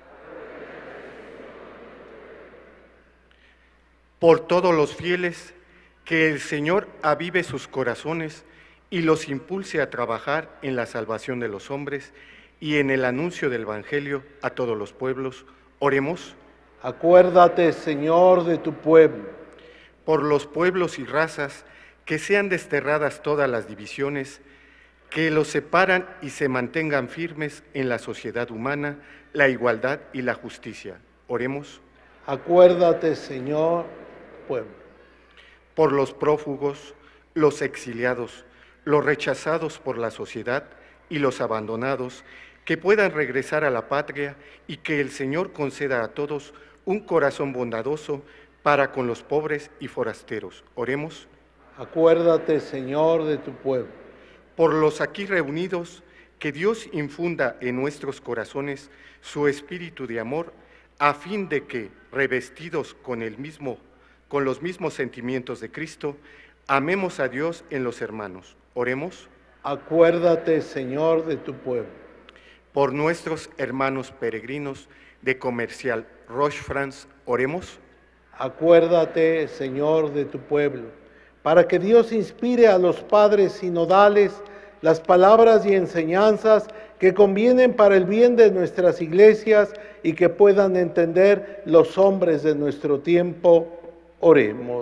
Por todos los fieles, que el Señor avive sus corazones y los impulse a trabajar en la salvación de los hombres y en el anuncio del Evangelio a todos los pueblos. Oremos. Acuérdate, Señor, de tu pueblo. Por los pueblos y razas que sean desterradas todas las divisiones que los separan y se mantengan firmes en la sociedad humana, la igualdad y la justicia. Oremos. Acuérdate, Señor, pueblo. Por los prófugos, los exiliados, los rechazados por la sociedad y los abandonados, que puedan regresar a la patria y que el Señor conceda a todos un corazón bondadoso para con los pobres y forasteros. Oremos. Acuérdate, Señor, de tu pueblo. Por los aquí reunidos, que Dios infunda en nuestros corazones su espíritu de amor, a fin de que, revestidos con el mismo, con los mismos sentimientos de Cristo, amemos a Dios en los hermanos. Oremos. Acuérdate, Señor, de tu pueblo. Por nuestros hermanos peregrinos de Comercial Roche-France, oremos. Acuérdate, Señor, de tu pueblo, para que Dios inspire a los padres sinodales las palabras y enseñanzas que convienen para el bien de nuestras iglesias y que puedan entender los hombres de nuestro tiempo. Oremos.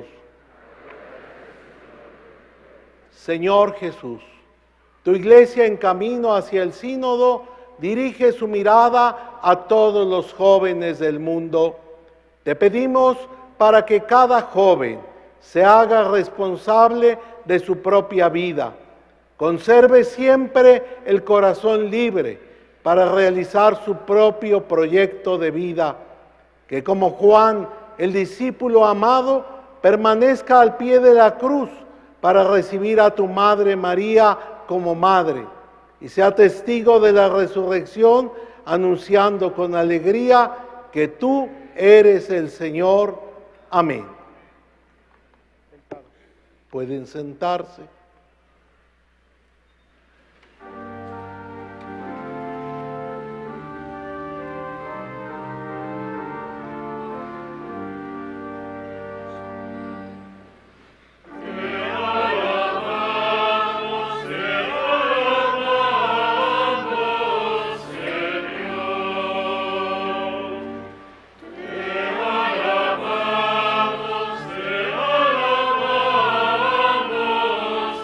Señor Jesús, tu iglesia en camino hacia el sínodo dirige su mirada a todos los jóvenes del mundo. Te pedimos para que cada joven se haga responsable de su propia vida, conserve siempre el corazón libre para realizar su propio proyecto de vida, que como Juan, el discípulo amado, permanezca al pie de la cruz para recibir a tu Madre María como madre y sea testigo de la resurrección, anunciando con alegría que tú eres el Señor. Amén. Pueden sentarse. Te alabamos,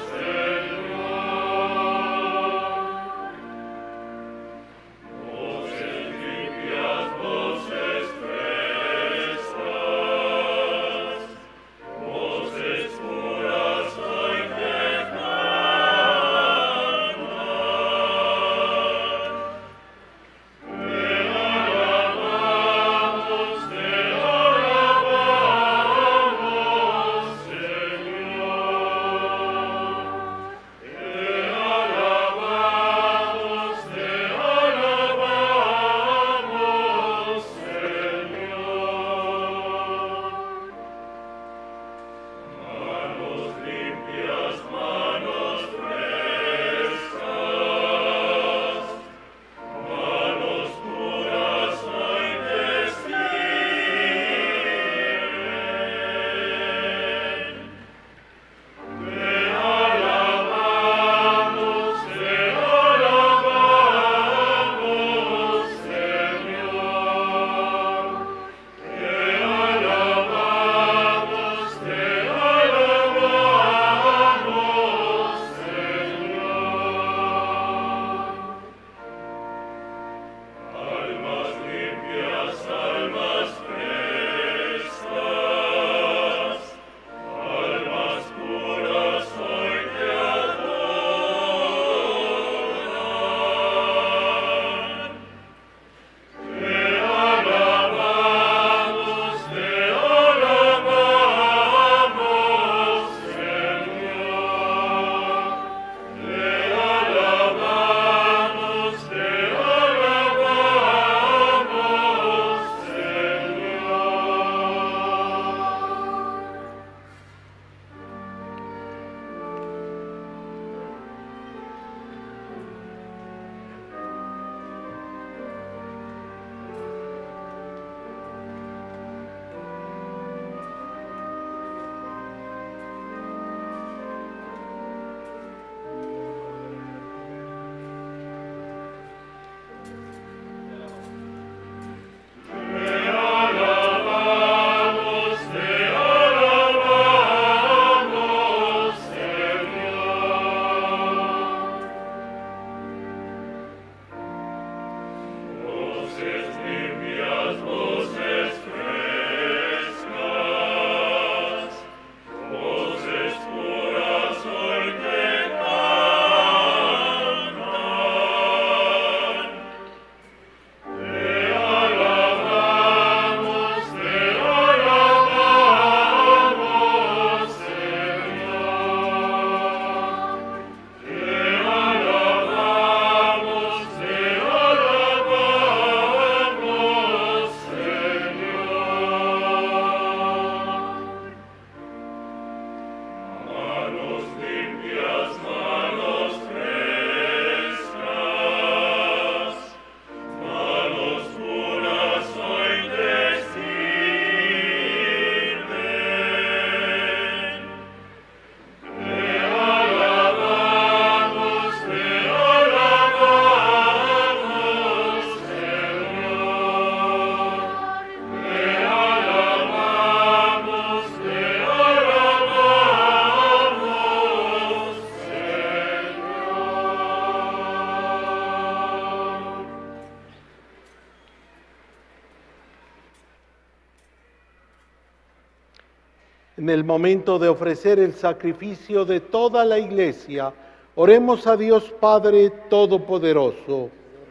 En el momento de ofrecer el sacrificio de toda la Iglesia, oremos a Dios Padre Todopoderoso.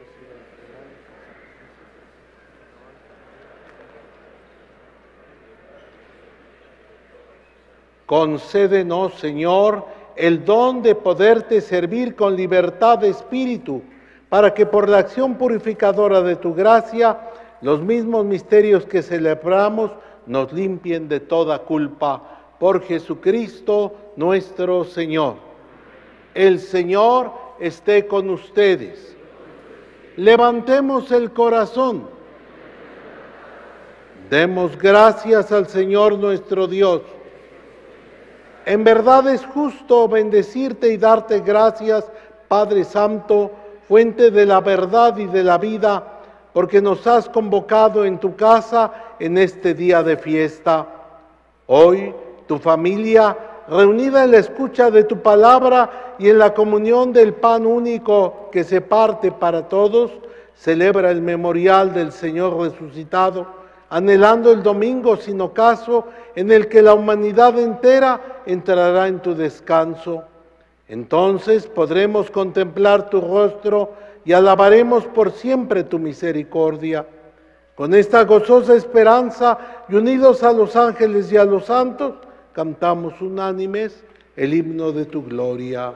Concédenos, Señor, el don de poderte servir con libertad de espíritu, para que por la acción purificadora de tu gracia, los mismos misterios que celebramos nos limpien de toda culpa. Por Jesucristo nuestro Señor. El Señor esté con ustedes. Levantemos el corazón. Demos gracias al Señor nuestro Dios. En verdad es justo bendecirte y darte gracias, Padre Santo, fuente de la verdad y de la vida, porque nos has convocado en tu casa en este día de fiesta. Hoy, tu familia, reunida en la escucha de tu palabra y en la comunión del pan único que se parte para todos, celebra el memorial del Señor resucitado, anhelando el domingo sin ocaso en el que la humanidad entera entrará en tu descanso. Entonces podremos contemplar tu rostro y alabaremos por siempre tu misericordia. Con esta gozosa esperanza y unidos a los ángeles y a los santos, cantamos unánimes el himno de tu gloria.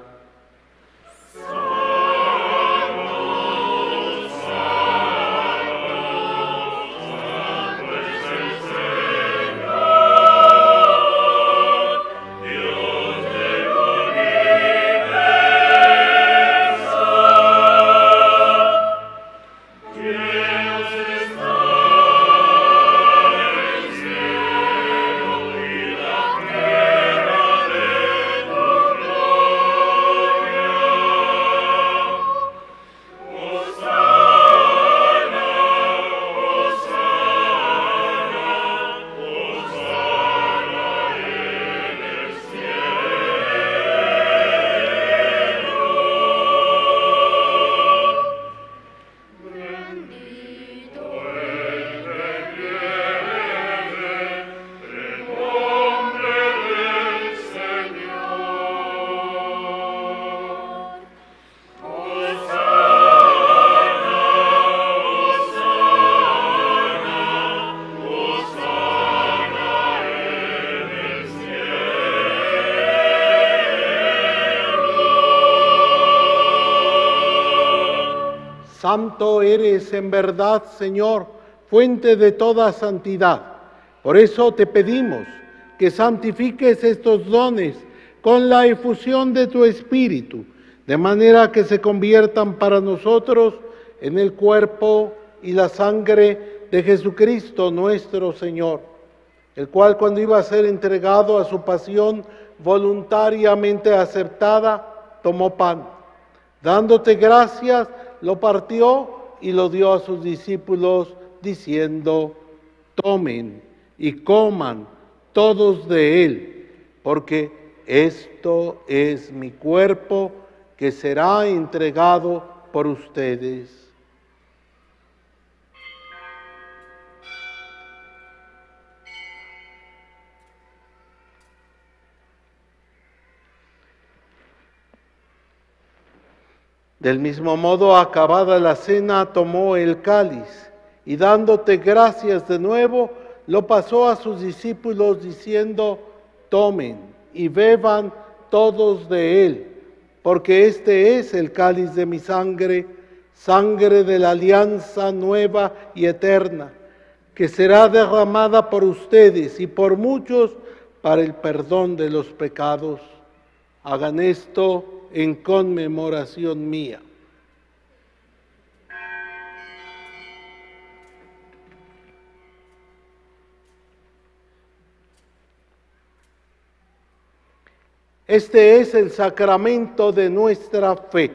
Santo eres en verdad, Señor, fuente de toda santidad. Por eso te pedimos que santifiques estos dones con la efusión de tu Espíritu, de manera que se conviertan para nosotros en el cuerpo y la sangre de Jesucristo nuestro Señor, el cual cuando iba a ser entregado a su pasión voluntariamente aceptada, tomó pan. Dándote gracias, lo partió y lo dio a sus discípulos, diciendo: tomen y coman todos de él, porque esto es mi cuerpo que será entregado por ustedes. Del mismo modo, acabada la cena, tomó el cáliz y dándote gracias de nuevo, lo pasó a sus discípulos diciendo: tomen y beban todos de él, porque este es el cáliz de mi sangre, sangre de la alianza nueva y eterna, que será derramada por ustedes y por muchos para el perdón de los pecados. Hagan esto en conmemoración mía. Este es el sacramento de nuestra fe.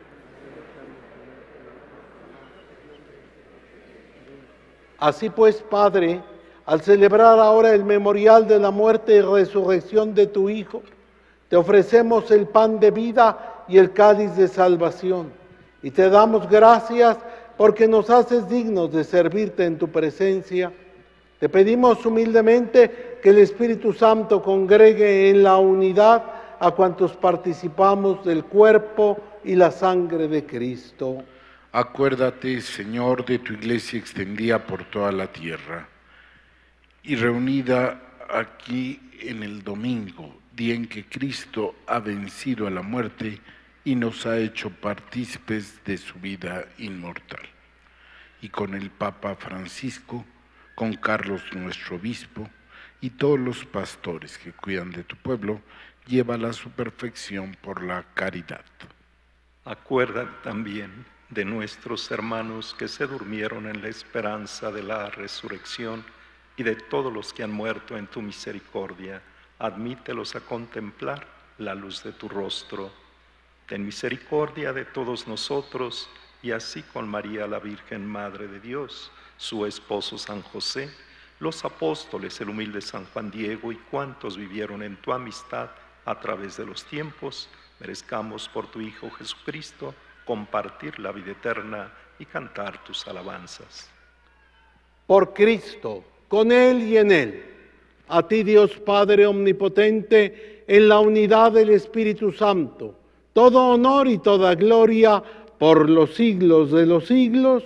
Así pues, Padre, al celebrar ahora el memorial de la muerte y resurrección de tu Hijo, te ofrecemos el pan de vida y el cáliz de salvación, y te damos gracias porque nos haces dignos de servirte en tu presencia. Te pedimos humildemente que el Espíritu Santo congregue en la unidad a cuantos participamos del cuerpo y la sangre de Cristo. Acuérdate, Señor, de tu iglesia extendida por toda la tierra y reunida aquí en el domingo, día en que Cristo ha vencido a la muerte y nos ha hecho partícipes de su vida inmortal. Y con el Papa Francisco, con Carlos nuestro obispo y todos los pastores que cuidan de tu pueblo, llévala a su perfección por la caridad. Acuérdate también de nuestros hermanos que se durmieron en la esperanza de la resurrección y de todos los que han muerto en tu misericordia. Admítelos a contemplar la luz de tu rostro. Ten misericordia de todos nosotros y así con María la Virgen Madre de Dios, su esposo San José, los apóstoles, el humilde San Juan Diego y cuantos vivieron en tu amistad a través de los tiempos, merezcamos por tu Hijo Jesucristo compartir la vida eterna y cantar tus alabanzas. Por Cristo, con Él y en Él, a ti Dios Padre Omnipotente, en la unidad del Espíritu Santo, todo honor y toda gloria por los siglos de los siglos.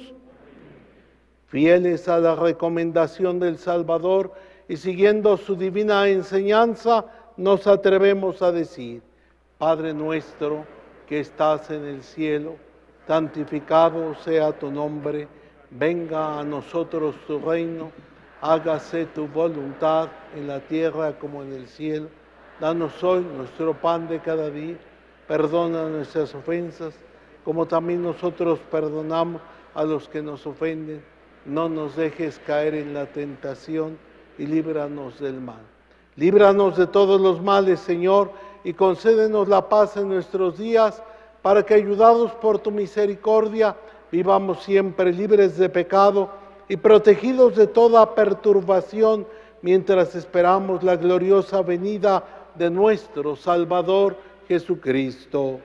Fieles a la recomendación del Salvador y siguiendo su divina enseñanza, nos atrevemos a decir: Padre nuestro que estás en el cielo, santificado sea tu nombre, venga a nosotros tu reino, hágase tu voluntad en la tierra como en el cielo. Danos hoy nuestro pan de cada día, perdona nuestras ofensas, como también nosotros perdonamos a los que nos ofenden. No nos dejes caer en la tentación y líbranos del mal. Líbranos de todos los males, Señor, y concédenos la paz en nuestros días, para que, ayudados por tu misericordia, vivamos siempre libres de pecado y protegidos de toda perturbación, mientras esperamos la gloriosa venida de nuestro Salvador Jesucristo.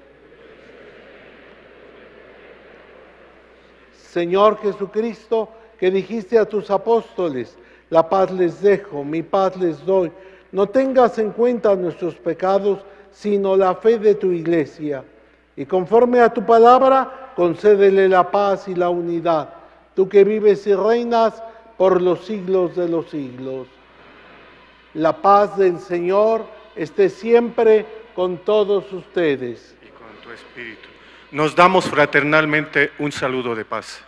Señor Jesucristo, que dijiste a tus apóstoles: la paz les dejo, mi paz les doy. No tengas en cuenta nuestros pecados, sino la fe de tu iglesia. Y conforme a tu palabra, concédele la paz y la unidad. Tú que vives y reinas por los siglos de los siglos. La paz del Señor esté siempre con todos ustedes. Y con tu espíritu. Nos damos fraternalmente un saludo de paz.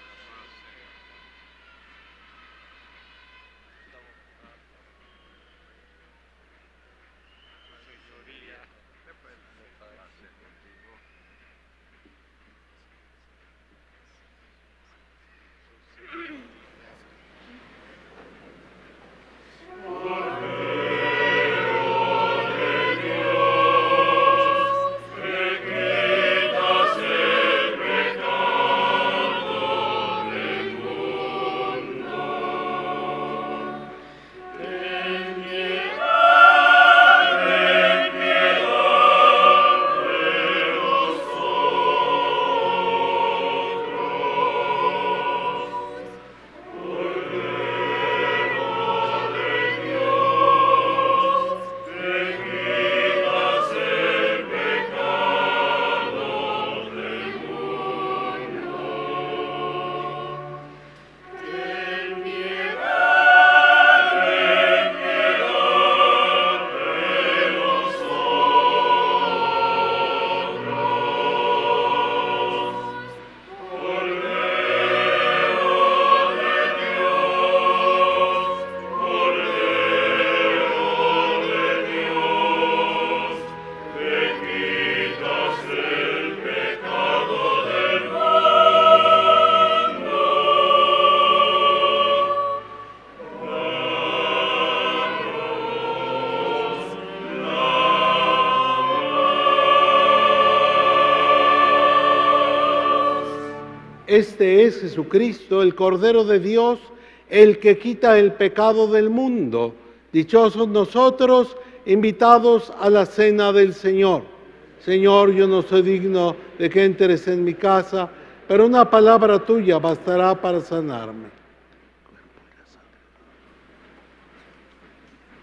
Este es Jesucristo, el Cordero de Dios, el que quita el pecado del mundo. Dichosos nosotros, invitados a la cena del Señor. Señor, yo no soy digno de que entres en mi casa, pero una palabra tuya bastará para sanarme.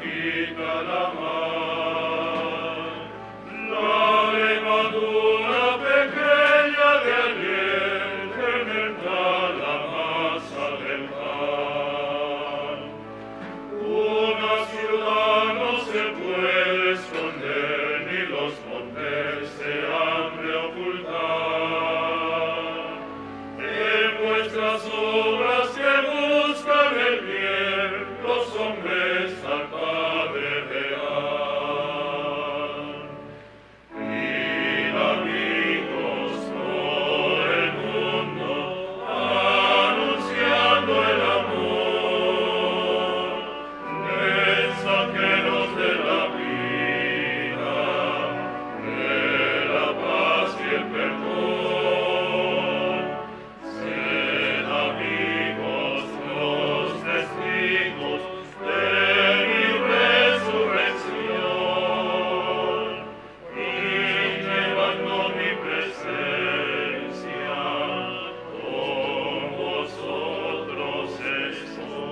agita la mar, la levadura pequeña de ayer fermenta la masa del pan. Una ciudad no se puede esconder, ni los montes de hambre ocultar. En vuestras obras que buscan el bien, los hombres al Padre vean. Id, amigos, por el mundo, anunciando el amor, mensajeros de la vida, de la paz y el perdón. Sed amigos, los testigos de mi resurrección, y llevando mi presencia, con vosotros estoy.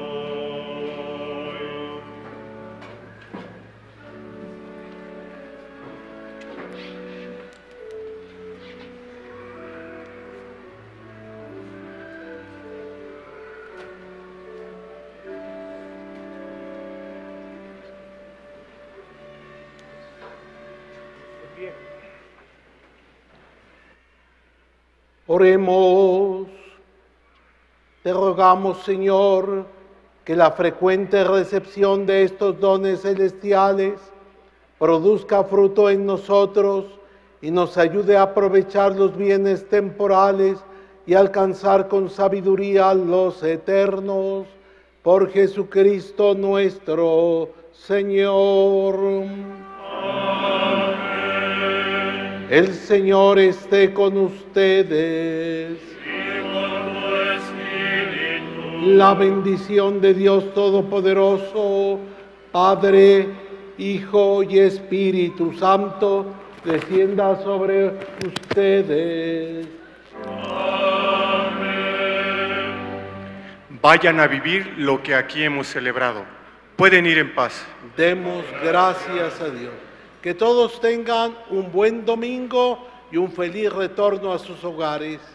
Oremos. Te rogamos, Señor, que la frecuente recepción de estos dones celestiales produzca fruto en nosotros y nos ayude a aprovechar los bienes temporales y alcanzar con sabiduría los eternos. Por Jesucristo nuestro Señor. Amén. El Señor esté con ustedes. La bendición de Dios Todopoderoso, Padre, Hijo y Espíritu Santo, descienda sobre ustedes. Amén. Vayan a vivir lo que aquí hemos celebrado. Pueden ir en paz. Demos gracias a Dios. Que todos tengan un buen domingo y un feliz retorno a sus hogares.